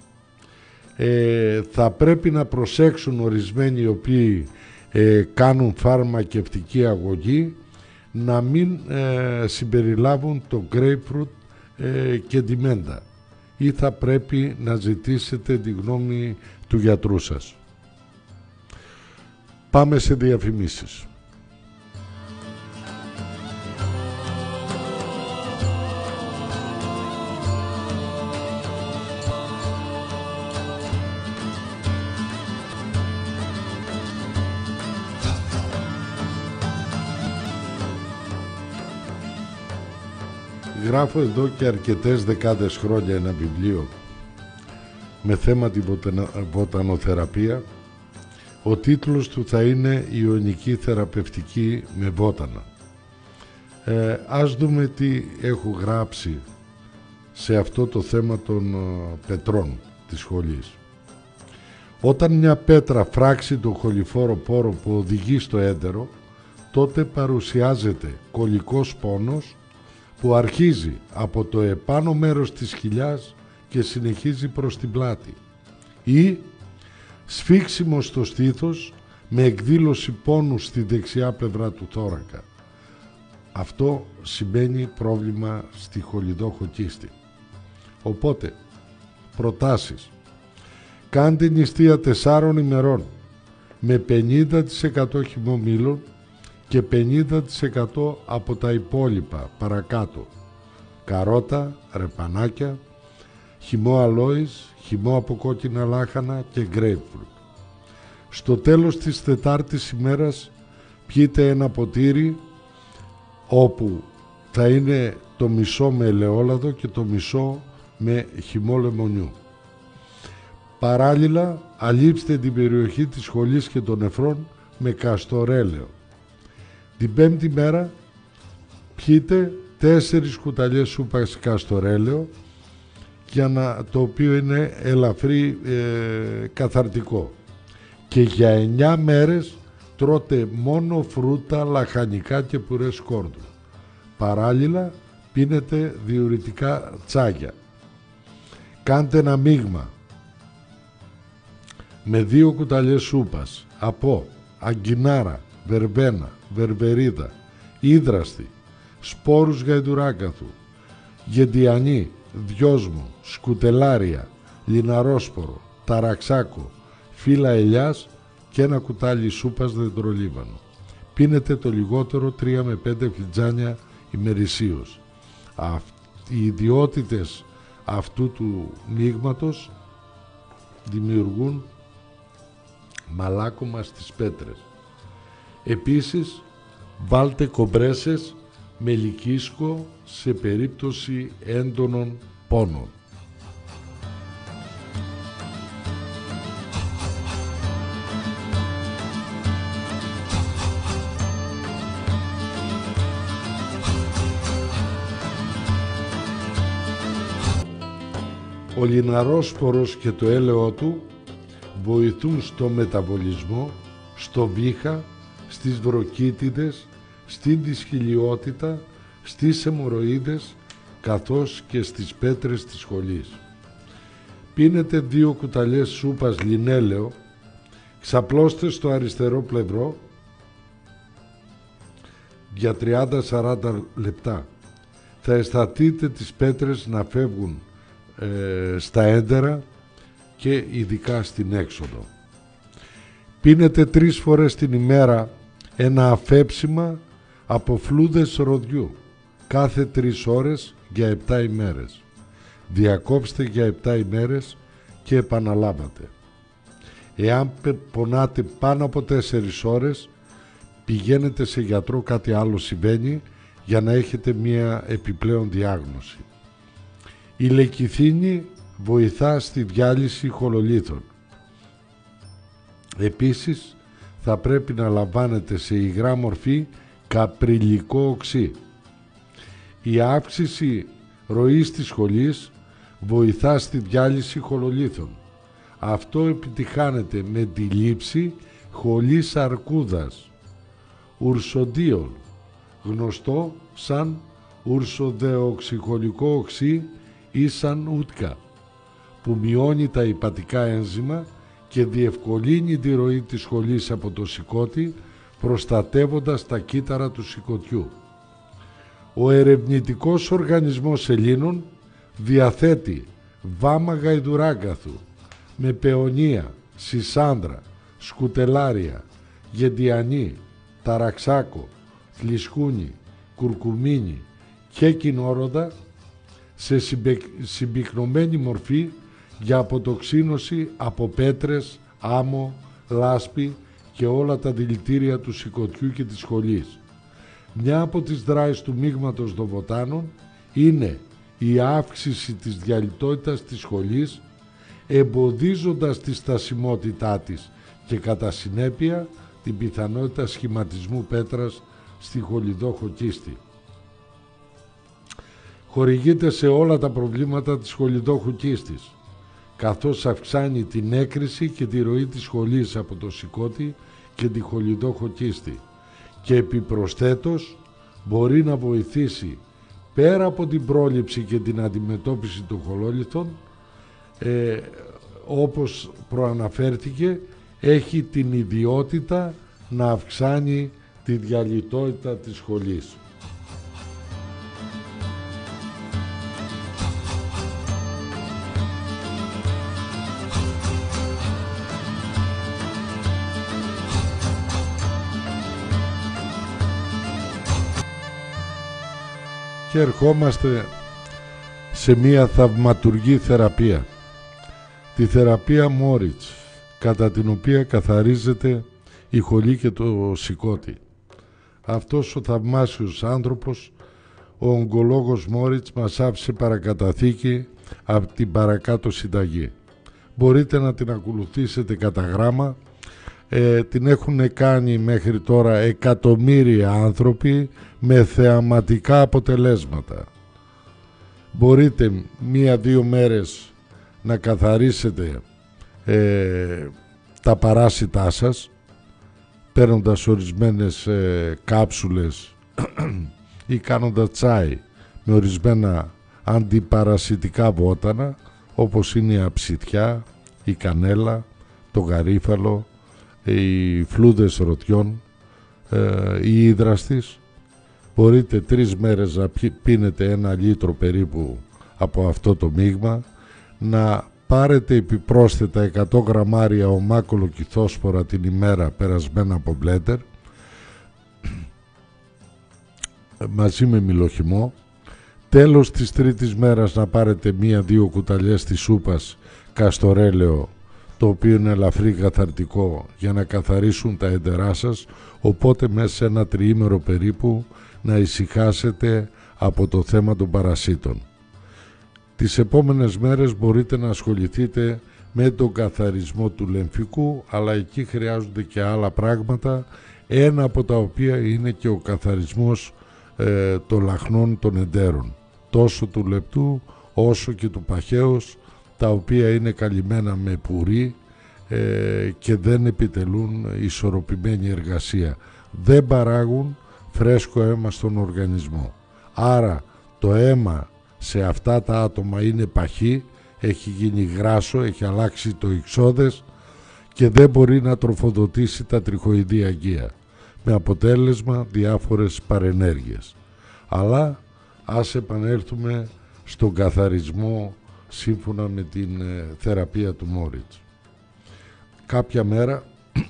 Θα πρέπει να προσέξουν ορισμένοι οι οποίοι κάνουν φαρμακευτική αγωγή να μην συμπεριλάβουν το grapefruit και τη μέντα, ή θα πρέπει να ζητήσετε τη γνώμη του γιατρού σας. Πάμε σε διαφημίσεις. Γράφω εδώ και αρκετές δεκάδες χρόνια ένα βιβλίο με θέμα την βοτανοθεραπεία. Ο τίτλος του θα είναι «Ιωνική θεραπευτική με βότανα». Ας δούμε τι έχω γράψει σε αυτό το θέμα των πετρών της σχολής. Όταν μια πέτρα φράξει τον χοληφόρο πόρο που οδηγεί στο έντερο, τότε παρουσιάζεται κολλικός πόνος που αρχίζει από το επάνω μέρος της κοιλιάς και συνεχίζει προς την πλάτη, ή σφίξιμο στο στήθος με εκδήλωση πόνου στη δεξιά πλευρά του θώρακα. Αυτό σημαίνει πρόβλημα στη χολιδόχο κίστη. Οπότε, προτάσεις: κάντε νηστεία 4 ημερών με 50% χυμομήλων και 50% από τα υπόλοιπα παρακάτω: καρότα, ρεπανάκια, χυμό αλόης, χυμό από κόκκινα λάχανα και grapefruit. Στο τέλος της 4ης ημέρας πιείτε ένα ποτήρι όπου θα είναι το μισό με ελαιόλαδο και το μισό με χυμό λεμονιού. Παράλληλα, αλείψτε την περιοχή της σχολής και των νεφρών με καστορέλαιο. Την 5η μέρα πιείτε 4 κουταλιές σούπας καστορέλαιο, το οποίο είναι ελαφρύ καθαρτικό. Και για 9 μέρες τρώτε μόνο φρούτα, λαχανικά και πουρέ σκόρδου. Παράλληλα πίνετε διουρητικά τσάγια. Κάντε ένα μείγμα με 2 κουταλιές σούπας από αγκινάρα, βερβένα, βερβερίδα, ύδραστη, σπόρους γαϊδουράκαθου, γεντιανή, δυόσμο, σκουτελάρια, λιναρόσπορο, ταραξάκο, φύλλα ελιάς και ένα κουτάλι σούπας δεντρολίβανο. Πίνετε το λιγότερο 3 με 5 φλιτζάνια ημερησίως. Οι ιδιότητες αυτού του μείγματος δημιουργούν μαλάκωμα στις πέτρες. Επίσης, βάλτε κομπρέσες με λυκίσκο σε περίπτωση έντονων πόνων. Ο λιναρόσπορος και το έλαιό του βοηθούν στο μεταβολισμό, στο βήχα, στις βροκίτιδες, στην δυσχυλιότητα, στις αιμορροίδες καθώς και στις πέτρες της σχολής. Πίνετε 2 κουταλιές σούπας λινέλαιο, ξαπλώστε στο αριστερό πλευρό για 30-40 λεπτά. Θα αισθανθείτε τις πέτρες να φεύγουν στα έντερα και ειδικά στην έξοδο. Πίνετε 3 φορές την ημέρα ένα αφέψιμα από φλούδες ροδιού κάθε 3 ώρες για 7 ημέρες. Διακόψτε για 7 ημέρες και επαναλάβατε. Εάν πονάτε πάνω από 4 ώρες, πηγαίνετε σε γιατρό, κάτι άλλο συμβαίνει, για να έχετε μία επιπλέον διάγνωση. Η λεκιθίνη βοηθά στη διάλυση χολολίθων. Επίσης, θα πρέπει να λαμβάνετε σε υγρά μορφή καπριλικό οξύ. Η αύξηση ροής της σχολής βοηθά στη διάλυση χολολίθων. Αυτό επιτυχάνεται με τη λήψη χολής αρκούδας, ουρσοντίον, γνωστό σαν ουρσοδεοξυχολικό οξύ ή σαν ούτκα, που μειώνει τα υπατικά ένζημα και διευκολύνει τη ροή της σχολής από το σηκώτη, προστατεύοντας τα κύτταρα του σηκωτιού. Ο ερευνητικός οργανισμός Ελλήνων διαθέτει βάμα γαϊδουράγκαθου με πεωνία, σισάνδρα, σκουτελάρια, γεντιανή, ταραξάκο, θλισκούνι, κουρκουμίνι και κοινόροδα σε συμπυκνωμένη μορφή για αποτοξίνωση από πέτρες, άμμο, λάσπη και όλα τα δηλητήρια του σηκωτιού και της σχολής. Μια από τις δράσεις του μείγματος των βοτάνων είναι η αύξηση της διαλυτότητας της σχολής, εμποδίζοντας τη στασιμότητά της και κατά συνέπεια την πιθανότητα σχηματισμού πέτρας στη χολιδόχο κίστη. Χορηγείται σε όλα τα προβλήματα της χολιδόχου κίστης, καθώς αυξάνει την έκρηση και τη ροή της σχολής από το σηκώτη και τη χολιδόχο κίστη και επιπροσθέτως μπορεί να βοηθήσει πέρα από την πρόληψη και την αντιμετώπιση των χολόλιθων, όπως προαναφέρθηκε, έχει την ιδιότητα να αυξάνει τη διαλειτότητα της σχολής. Και ερχόμαστε σε μία θαυματουργή θεραπεία, τη θεραπεία Μόριτς, κατά την οποία καθαρίζεται η χολή και το σηκώτη. Αυτός ο θαυμάσιος άνθρωπος, ο ογκολόγος Μόριτς, μας άφησε παρακαταθήκη από την παρακάτω συνταγή. Μπορείτε να την ακολουθήσετε κατά γράμμα. Την έχουν κάνει μέχρι τώρα εκατομμύρια άνθρωποι με θεαματικά αποτελέσματα. Μπορείτε 1-2 μέρες να καθαρίσετε τα παράσιτά σας, παίρνοντας ορισμένες κάψουλες ή κάνοντας τσάι με ορισμένα αντιπαρασιτικά βότανα, όπως είναι η αψιτιά, η κανέλα, το γαρίφαλο, οι φλούδες ρωτιών, η ύδραστης. Μπορείτε 3 μέρες να πίνετε 1 λίτρο περίπου από αυτό το μείγμα, να πάρετε επιπρόσθετα 100 γραμμάρια ομάκολο κυθόσπορα την ημέρα περασμένα από μπλέντερ μαζί με μιλοχυμό. Τέλος της 3ης μέρας να πάρετε 1-2 κουταλιές της σούπας καστορέλαιο, το οποίο είναι ελαφρύ καθαρτικό, για να καθαρίσουν τα έντερά σας, οπότε μέσα σε 1 τριήμερο περίπου να ησυχάσετε από το θέμα των παρασίτων. Τις επόμενες μέρες μπορείτε να ασχοληθείτε με τον καθαρισμό του λεμφικού, αλλά εκεί χρειάζονται και άλλα πράγματα, ένα από τα οποία είναι και ο καθαρισμός των λαχνών των εντέρων, τόσο του λεπτού όσο και του παχαίως, τα οποία είναι καλυμμένα με πουρί και δεν επιτελούν ισορροπημένη εργασία. Δεν παράγουν φρέσκο αίμα στον οργανισμό. Άρα το αίμα σε αυτά τα άτομα είναι παχύ, έχει γίνει γράσο, έχει αλλάξει το ιξώδες και δεν μπορεί να τροφοδοτήσει τα τριχοειδή αγγεία, με αποτέλεσμα διάφορες παρενέργειες. Αλλά ας επανέλθουμε στον καθαρισμό σύμφωνα με την θεραπεία του Μόριτς. Κάποια μέρα,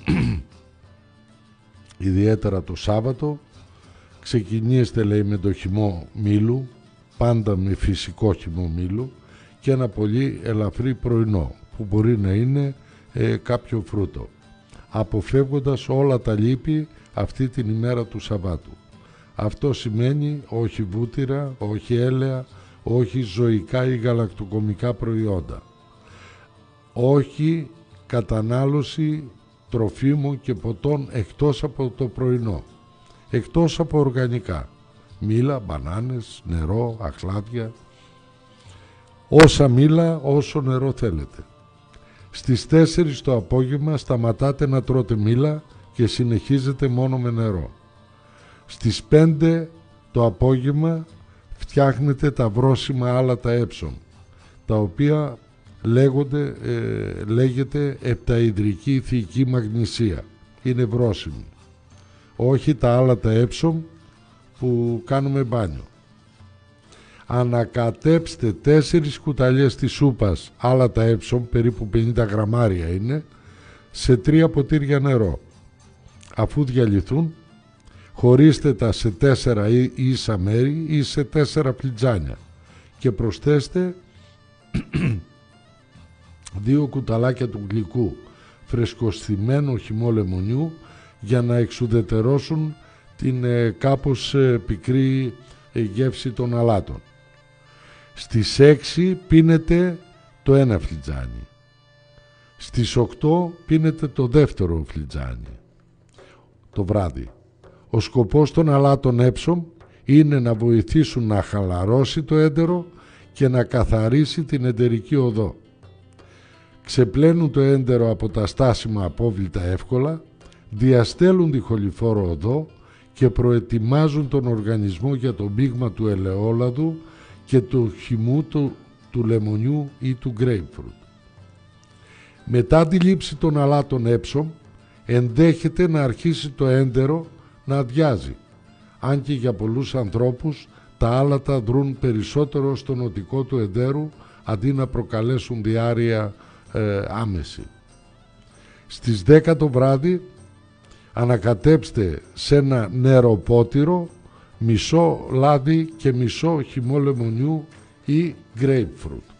ιδιαίτερα το Σάββατο, ξεκινήστε, λέει, με το χυμό μήλου, πάντα με φυσικό χυμό μήλου, και ένα πολύ ελαφρύ πρωινό που μπορεί να είναι κάποιο φρούτο, αποφεύγοντας όλα τα λίπη αυτή την ημέρα του Σαββάτου. Αυτό σημαίνει όχι βούτυρα, όχι έλαια, όχι ζωικά ή γαλακτοκομικά προϊόντα, όχι κατανάλωση τροφίμων και ποτών εκτός από το πρωινό, εκτός από οργανικά, μήλα, μπανάνες, νερό, αχλάδια, όσα μήλα όσο νερό θέλετε. Στις 4 το απόγευμα σταματάτε να τρώτε μήλα και συνεχίζετε μόνο με νερό. Στις 5 το φτιάχνετε τα βρόσιμα άλατα έψον, τα οποία λέγεται επταηδρική θηική μαγνησία. Είναι βρόσιμη. Όχι τα άλατα έψον που κάνουμε μπάνιο. Ανακατέψτε 4 κουταλιές της σούπας άλατα έψον, περίπου 50 γραμμάρια είναι, σε 3 ποτήρια νερό. Αφού διαλυθούν, χωρίστε τα σε 4 ίσα μέρη ή σε 4 φλιτζάνια και προσθέστε 2 κουταλάκια του γλυκού φρεσκοσθημένου χυμό λεμονιού για να εξουδετερώσουν την κάπως πικρή γεύση των αλάτων. Στις 6 πίνετε το 1 φλιτζάνι. Στις 8 πίνετε το δεύτερο φλιτζάνι το βράδυ. Ο σκοπός των αλάτων έψομ είναι να βοηθήσουν να χαλαρώσει το έντερο και να καθαρίσει την εντερική οδό. Ξεπλένουν το έντερο από τα στάσιμα απόβλητα εύκολα, διαστέλουν τη χοληφόρο οδό και προετοιμάζουν τον οργανισμό για το μείγμα του ελαιόλαδου και του χυμού του λεμονιού ή του grapefruit. Μετά τη λήψη των αλάτων έψομ, ενδέχεται να αρχίσει το έντερο να αδειάζει, αν και για πολλούς ανθρώπους τα άλατα δρούν περισσότερο στον οτικό του εντέρου αντί να προκαλέσουν διάρρεια άμεση. Στις 10 το βράδυ ανακατέψτε σε ένα νεροπότηρο μισό λάδι και μισό χυμό λεμονιού ή grapefruit.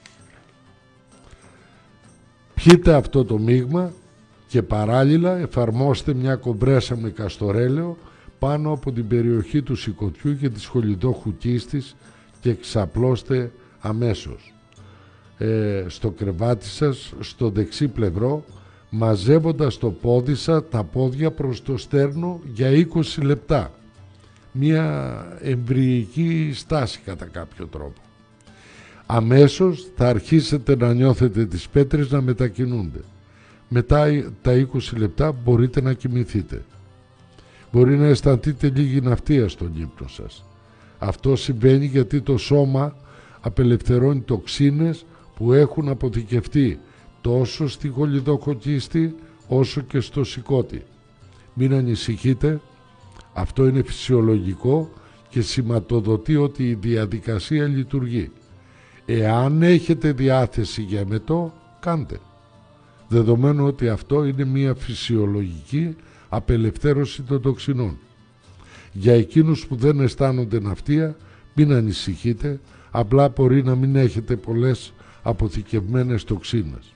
Πιείτε αυτό το μείγμα και παράλληλα εφαρμόστε μια κομπρέσα με καστορέλαιο πάνω από την περιοχή του σηκωτιού και της χολιδόχου κίστης και ξαπλώστε αμέσως. Στο κρεβάτι σας, στο δεξί πλευρό, μαζεύοντας το πόδι σας, τα πόδια προς το στέρνο για 20 λεπτά. Μια εμβρυϊκή στάση κατά κάποιο τρόπο. Αμέσως θα αρχίσετε να νιώθετε τις πέτρες να μετακινούνται. Μετά τα 20 λεπτά μπορείτε να κοιμηθείτε. Μπορεί να αισθανθείτε λίγη ναυτία στον ύπνο σας. Αυτό συμβαίνει γιατί το σώμα απελευθερώνει τοξίνες που έχουν αποθηκευτεί τόσο στη χολιδόχο-κίστη όσο και στο σηκώτη. Μην ανησυχείτε, αυτό είναι φυσιολογικό και σηματοδοτεί ότι η διαδικασία λειτουργεί. Εάν έχετε διάθεση για εμετό, κάντε. Δεδομένου ότι αυτό είναι μια φυσιολογική απελευθέρωση των τοξινών. Για εκείνους που δεν αισθάνονται ναυτία, μην ανησυχείτε, απλά μπορεί να μην έχετε πολλές αποθηκευμένες τοξίνες.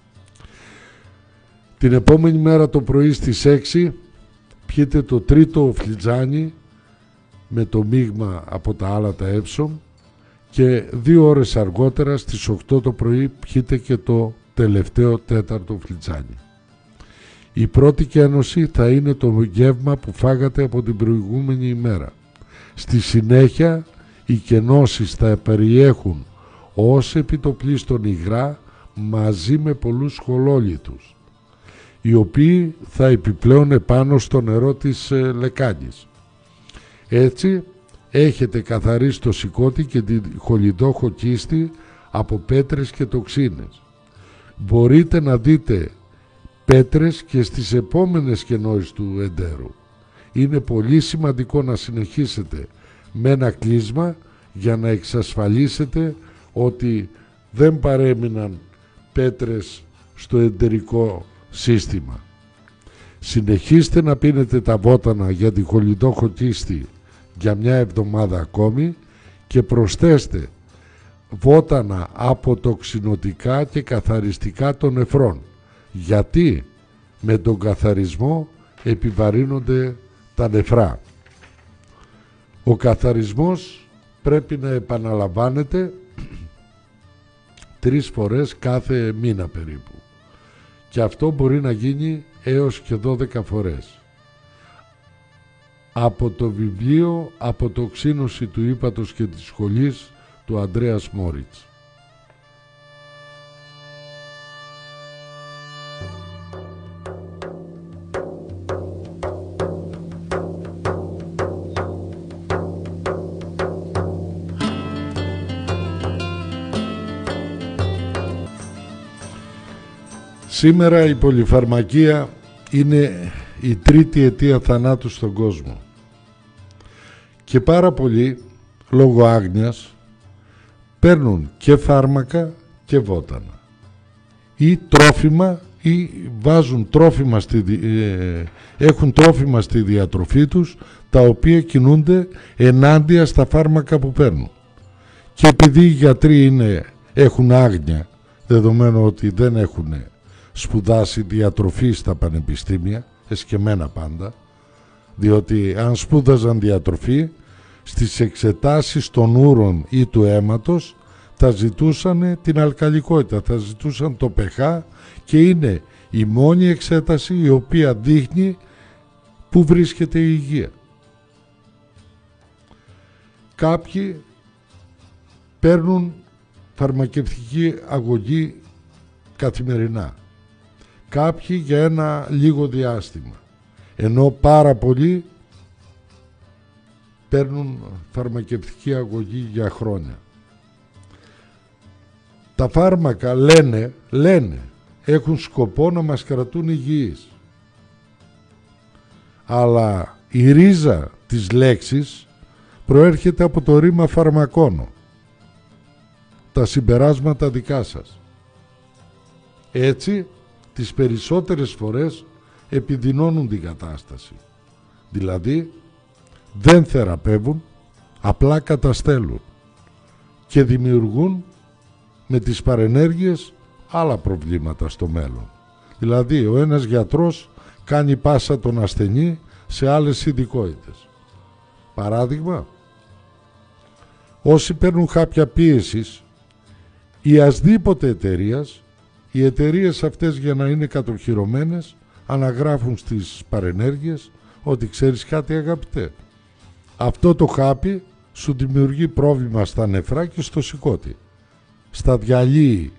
Την επόμενη μέρα το πρωί στις 6 πιείτε το τρίτο φλιτζάνι με το μείγμα από τα άλατα έψομ και 2 ώρες αργότερα στις 8 το πρωί πιείτε και το τελευταίο τέταρτο φλιτζάνι. Η πρώτη κένωση θα είναι το γεύμα που φάγατε από την προηγούμενη ημέρα. Στη συνέχεια οι κενώσεις θα περιέχουν ως επιτοπλίστων υγρά μαζί με πολλούς χολόλιθους, οι οποίοι θα επιπλέουν επάνω στο νερό της λεκάνης. Έτσι έχετε καθαρίσει το σηκώτη και τη χολιδόχο κίστη από πέτρες και τοξίνες. Μπορείτε να δείτε πέτρες και στις επόμενες κενώσεις του εντέρου. Είναι πολύ σημαντικό να συνεχίσετε με ένα κλείσμα για να εξασφαλίσετε ότι δεν παρέμειναν πέτρες στο εντερικό σύστημα. Συνεχίστε να πίνετε τα βότανα για τη χολιδόχο κίστη για μια εβδομάδα ακόμη και προσθέστε βότανα αποτοξινωτικά και καθαριστικά των νεφρών. Γιατί με τον καθαρισμό επιβαρύνονται τα νεφρά. Ο καθαρισμός πρέπει να επαναλαμβάνεται 3 φορές κάθε μήνα περίπου. Και αυτό μπορεί να γίνει έως και 12 φορές. Από το βιβλίο «Αποτοξίνωση του ύπατος και της σχολής» του Ανδρέας Μόριτς. Σήμερα η πολυφαρμακεία είναι η 3η αιτία θανάτου στον κόσμο και πάρα πολλοί λόγω άγνοιας παίρνουν και φάρμακα και βότανα ή τρόφιμα ή βάζουν τρόφιμα έχουν τρόφιμα στη διατροφή τους τα οποία κινούνται ενάντια στα φάρμακα που παίρνουν. Και επειδή οι γιατροί έχουν άγνοια, δεδομένου ότι δεν έχουν σπουδάσει διατροφή στα πανεπιστήμια, εσκεμμένα πάντα, διότι αν σπούδαζαν διατροφή, στις εξετάσεις των ούρων ή του αίματος θα ζητούσαν την αλκαλικότητα, θα ζητούσαν το pH και είναι η μόνη εξέταση η οποία δείχνει πού βρίσκεται η υγεία. Κάποιοι παίρνουν φαρμακευτική αγωγή καθημερινά, κάποιοι για ένα λίγο διάστημα, ενώ πάρα πολλοί παίρνουν φαρμακευτική αγωγή για χρόνια. Τα φάρμακα λένε έχουν σκοπό να μας κρατούν υγιείς. Αλλά η ρίζα της λέξης προέρχεται από το ρήμα φαρμακόνο. Τα συμπεράσματα δικά σας. Έτσι, τις περισσότερες φορές επιδεινώνουν την κατάσταση. Δηλαδή, δεν θεραπεύουν, απλά καταστέλουν και δημιουργούν με τις παρενέργειες άλλα προβλήματα στο μέλλον. Δηλαδή, ο ένας γιατρός κάνει πάσα τον ασθενή σε άλλες ειδικότητες. Παράδειγμα, όσοι παίρνουν χάπια πίεσης ή ασδήποτε εταιρείας, οι εταιρείες αυτές για να είναι κατοχυρωμένες αναγράφουν στις παρενέργειες ότι ξέρεις κάτι αγαπητέ. Αυτό το χάπι σου δημιουργεί πρόβλημα στα νεφρά και στο σηκώτη. Στα διαλύει.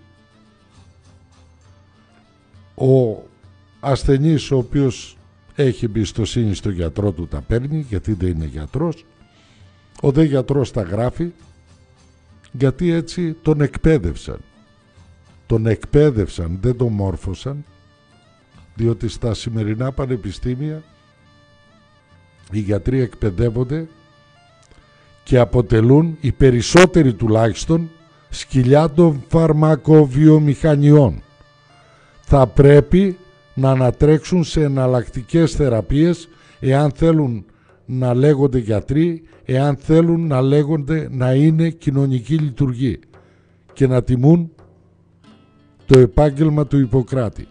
Ο ασθενής ο οποίος έχει εμπιστοσύνη στο γιατρό του τα παίρνει γιατί δεν είναι γιατρός. Ο δε γιατρός τα γράφει γιατί έτσι τον εκπαίδευσαν. Τον εκπαίδευσαν, δεν τον μόρφωσαν, διότι στα σημερινά πανεπιστήμια οι γιατροί εκπαιδεύονται και αποτελούν οι περισσότεροι τουλάχιστον σκυλιά των φαρμακοβιομηχανιών. Θα πρέπει να ανατρέξουν σε εναλλακτικές θεραπείες εάν θέλουν να λέγονται γιατροί, εάν θέλουν να λέγονται να είναι κοινωνικοί λειτουργοί και να τιμούν το επάγγελμα του Ιπποκράτη.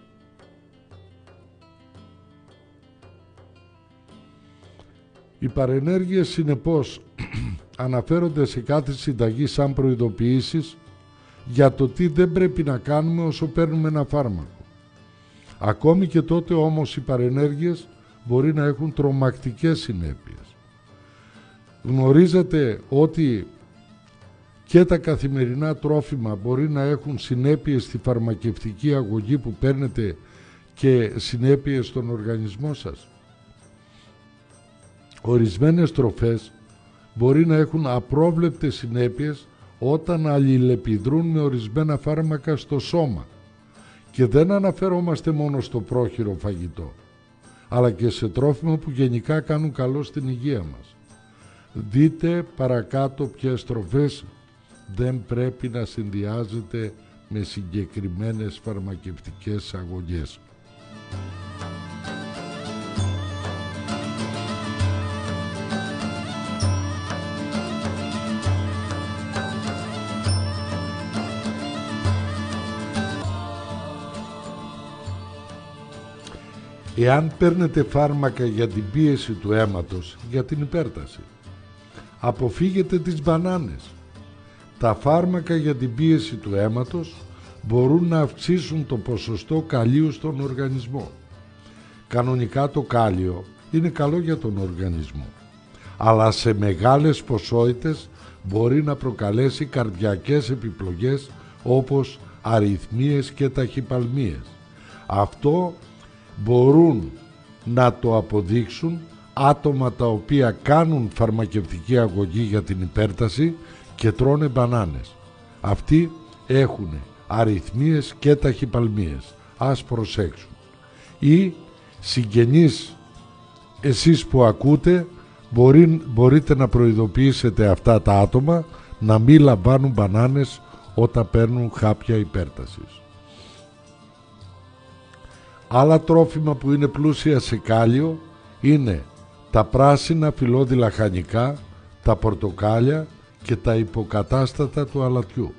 Οι παρενέργειες συνεπώς αναφέρονται σε κάθε συνταγή σαν προειδοποιήσεις για το τι δεν πρέπει να κάνουμε όσο παίρνουμε ένα φάρμακο. Ακόμη και τότε όμως οι παρενέργειες μπορεί να έχουν τρομακτικές συνέπειες. Γνωρίζετε ότι και τα καθημερινά τρόφιμα μπορεί να έχουν συνέπειες στη φαρμακευτική αγωγή που παίρνετε και συνέπειες στον οργανισμό σας. Ορισμένες τροφές μπορεί να έχουν απρόβλεπτες συνέπειες όταν αλληλεπιδρούν με ορισμένα φάρμακα στο σώμα. Και δεν αναφερόμαστε μόνο στο πρόχειρο φαγητό, αλλά και σε τρόφιμα που γενικά κάνουν καλό στην υγεία μας. Δείτε παρακάτω ποιες τροφές δεν πρέπει να συνδυάζεται με συγκεκριμένες φαρμακευτικές αγωγές. Εάν παίρνετε φάρμακα για την πίεση του αίματος, για την υπέρταση, αποφύγετε τις μπανάνες. Τα φάρμακα για την πίεση του αίματος μπορούν να αυξήσουν το ποσοστό καλίου στον οργανισμό. Κανονικά το κάλιο είναι καλό για τον οργανισμό, αλλά σε μεγάλες ποσότητες μπορεί να προκαλέσει καρδιακές επιπλογές όπως αρρυθμίες και ταχυπαλμίες. Αυτό μπορούν να το αποδείξουν άτομα τα οποία κάνουν φαρμακευτική αγωγή για την υπέρταση και τρώνε μπανάνες. Αυτοί έχουν αρρυθμίες και ταχυπαλμίες. Ας προσέξουν. Ή συγγενείς εσείς που ακούτε μπορείτε να προειδοποιήσετε αυτά τα άτομα να μην λαμβάνουν μπανάνες όταν παίρνουν χάπια υπέρτασης. Άλλα τρόφιμα που είναι πλούσια σε κάλιο είναι τα πράσινα φυλλώδη λαχανικά, τα πορτοκάλια και τα υποκατάστατα του αλατιού.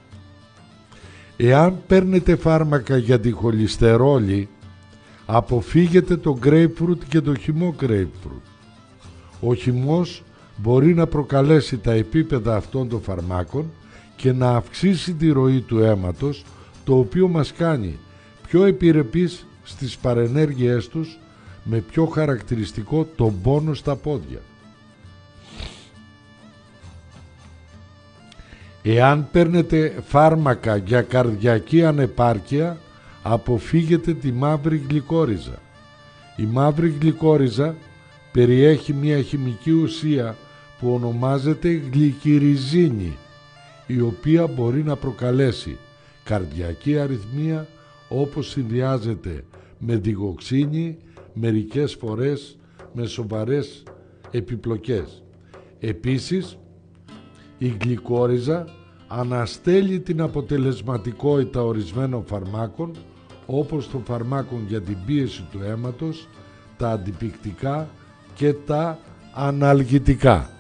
Εάν παίρνετε φάρμακα για τη χολυστερόλη, αποφύγετε το grapefruit και το χυμό grapefruit. Ο χυμός μπορεί να προκαλέσει τα επίπεδα αυτών των φαρμάκων και να αυξήσει τη ροή του αίματος, το οποίο μας κάνει πιο επιρρεπείς στις παρενέργειές τους, με πιο χαρακτηριστικό τον πόνο στα πόδια. Εάν παίρνετε φάρμακα για καρδιακή ανεπάρκεια, αποφύγετε τη μαύρη γλυκόριζα. Η μαύρη γλυκόριζα περιέχει μια χημική ουσία που ονομάζεται γλυκυριζίνη, η οποία μπορεί να προκαλέσει καρδιακή αρρυθμία, όπως συνδυάζεται με διγοξίνη, μερικές φορές με σοβαρές επιπλοκές. Επίσης, η γλυκόριζα αναστέλει την αποτελεσματικότητα ορισμένων φαρμάκων, όπως των φαρμάκων για την πίεση του αίματος, τα αντιπικτικά και τα αναλγητικά.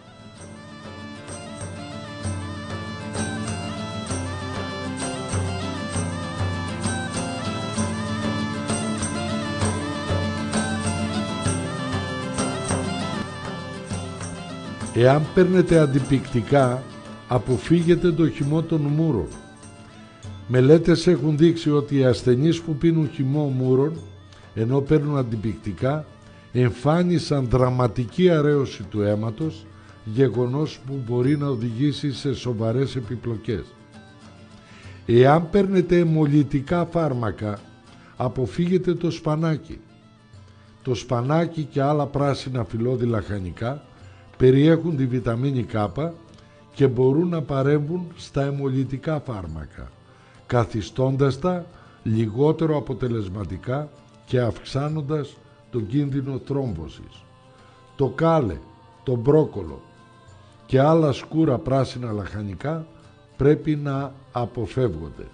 Εάν παίρνετε αντιπικτικά, αποφύγετε το χυμό των μούρων. Μελέτες έχουν δείξει ότι οι ασθενείς που πίνουν χυμό μούρων, ενώ παίρνουν αντιπικτικά, εμφάνισαν δραματική αρρέωση του αίματος, γεγονός που μπορεί να οδηγήσει σε σοβαρές επιπλοκές. Εάν παίρνετε αιμολυτικά φάρμακα, αποφύγετε το σπανάκι. Το σπανάκι και άλλα πράσινα φυλλώδη λαχανικά περιέχουν τη βιταμίνη K και μπορούν να παρέμβουν στα αιμολυτικά φάρμακα, καθιστώντας τα λιγότερο αποτελεσματικά και αυξάνοντας τον κίνδυνο θρόμβωσης. Το κάλε, το μπρόκολο και άλλα σκούρα πράσινα λαχανικά πρέπει να αποφεύγονται.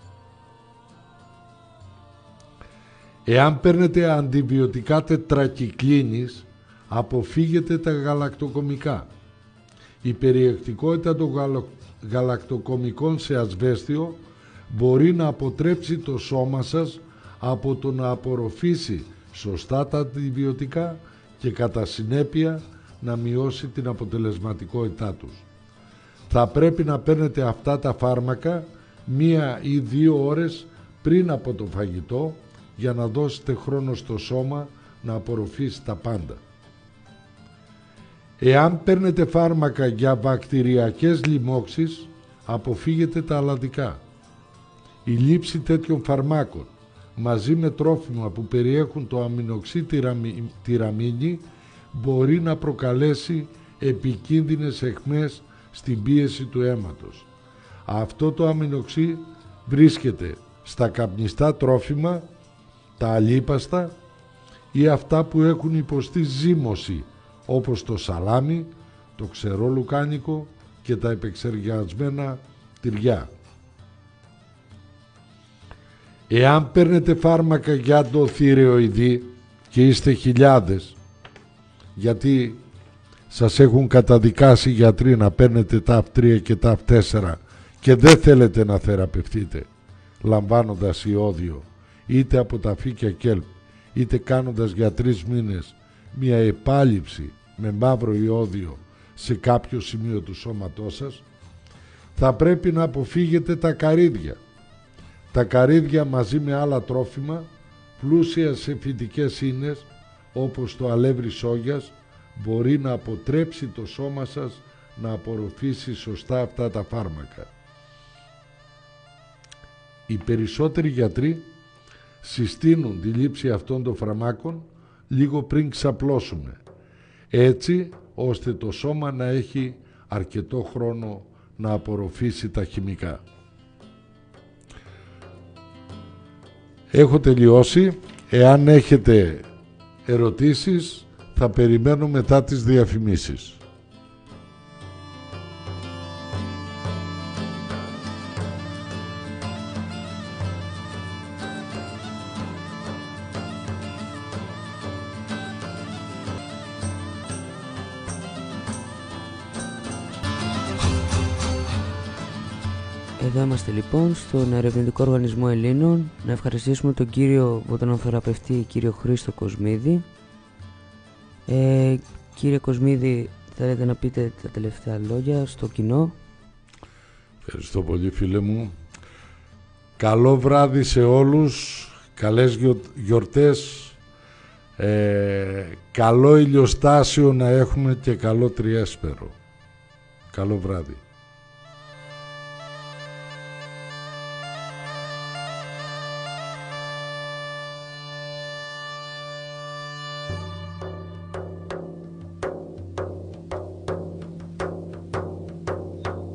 Εάν παίρνετε αντιβιωτικά τετρακυκλίνης, αποφύγετε τα γαλακτοκομικά. Η περιεκτικότητα των γαλακτοκομικών σε ασβέστιο μπορεί να αποτρέψει το σώμα σας από το να απορροφήσει σωστά τα αντιβιωτικά και κατά συνέπεια να μειώσει την αποτελεσματικότητά τους. Θα πρέπει να παίρνετε αυτά τα φάρμακα 1 ή 2 ώρες πριν από το φαγητό για να δώσετε χρόνο στο σώμα να απορροφήσει τα πάντα. Εάν παίρνετε φάρμακα για βακτηριακές λοιμώξεις, αποφύγετε τα αλλαντικά. Η λήψη τέτοιων φαρμάκων μαζί με τρόφιμα που περιέχουν το αμινοξύ τυραμίνη μπορεί να προκαλέσει επικίνδυνες αιχμές στην πίεση του αίματος. Αυτό το αμινοξύ βρίσκεται στα καπνιστά τρόφιμα, τα αλίπαστα ή αυτά που έχουν υποστεί ζύμωση, όπως το σαλάμι, το ξερό λουκάνικο και τα επεξεργασμένα τυριά. Εάν παίρνετε φάρμακα για το θηροειδή και είστε χιλιάδες, γιατί σας έχουν καταδικάσει οι γιατροί να παίρνετε TAF 3 και TAF 4 και δεν θέλετε να θεραπευτείτε λαμβάνοντας ιόδιο είτε από τα φύκια κέλπ είτε κάνοντας για 3 μήνες μια επάλυψη με μαύρο ιόδιο σε κάποιο σημείο του σώματός σας, θα πρέπει να αποφύγετε τα καρύδια. Τα καρύδια μαζί με άλλα τρόφιμα πλούσια σε φυτικές ίνες όπως το αλεύρι σόγιας μπορεί να αποτρέψει το σώμα σας να απορροφήσει σωστά αυτά τα φάρμακα. Οι περισσότεροι γιατροί συστήνουν τη λήψη αυτών των φαρμάκων λίγο πριν ξαπλώσουν, έτσι ώστε το σώμα να έχει αρκετό χρόνο να απορροφήσει τα χημικά. Έχω τελειώσει. Εάν έχετε ερωτήσεις θα περιμένω μετά τις διαφημίσεις. Εδώ είμαστε λοιπόν στον Ερευνητικό Οργανισμό Ελλήνων. Να ευχαριστήσουμε τον κύριο βοτανοθεραπευτή, κύριο Χρήστο Κοσμίδη. Κύριε Κοσμίδη, θέλετε να πείτε τα τελευταία λόγια στο κοινό? Ευχαριστώ πολύ, φίλε μου. Καλό βράδυ σε όλους, καλές γιορτές, καλό ηλιοστάσιο να έχουμε και καλό τριέσπερο. Καλό βράδυ.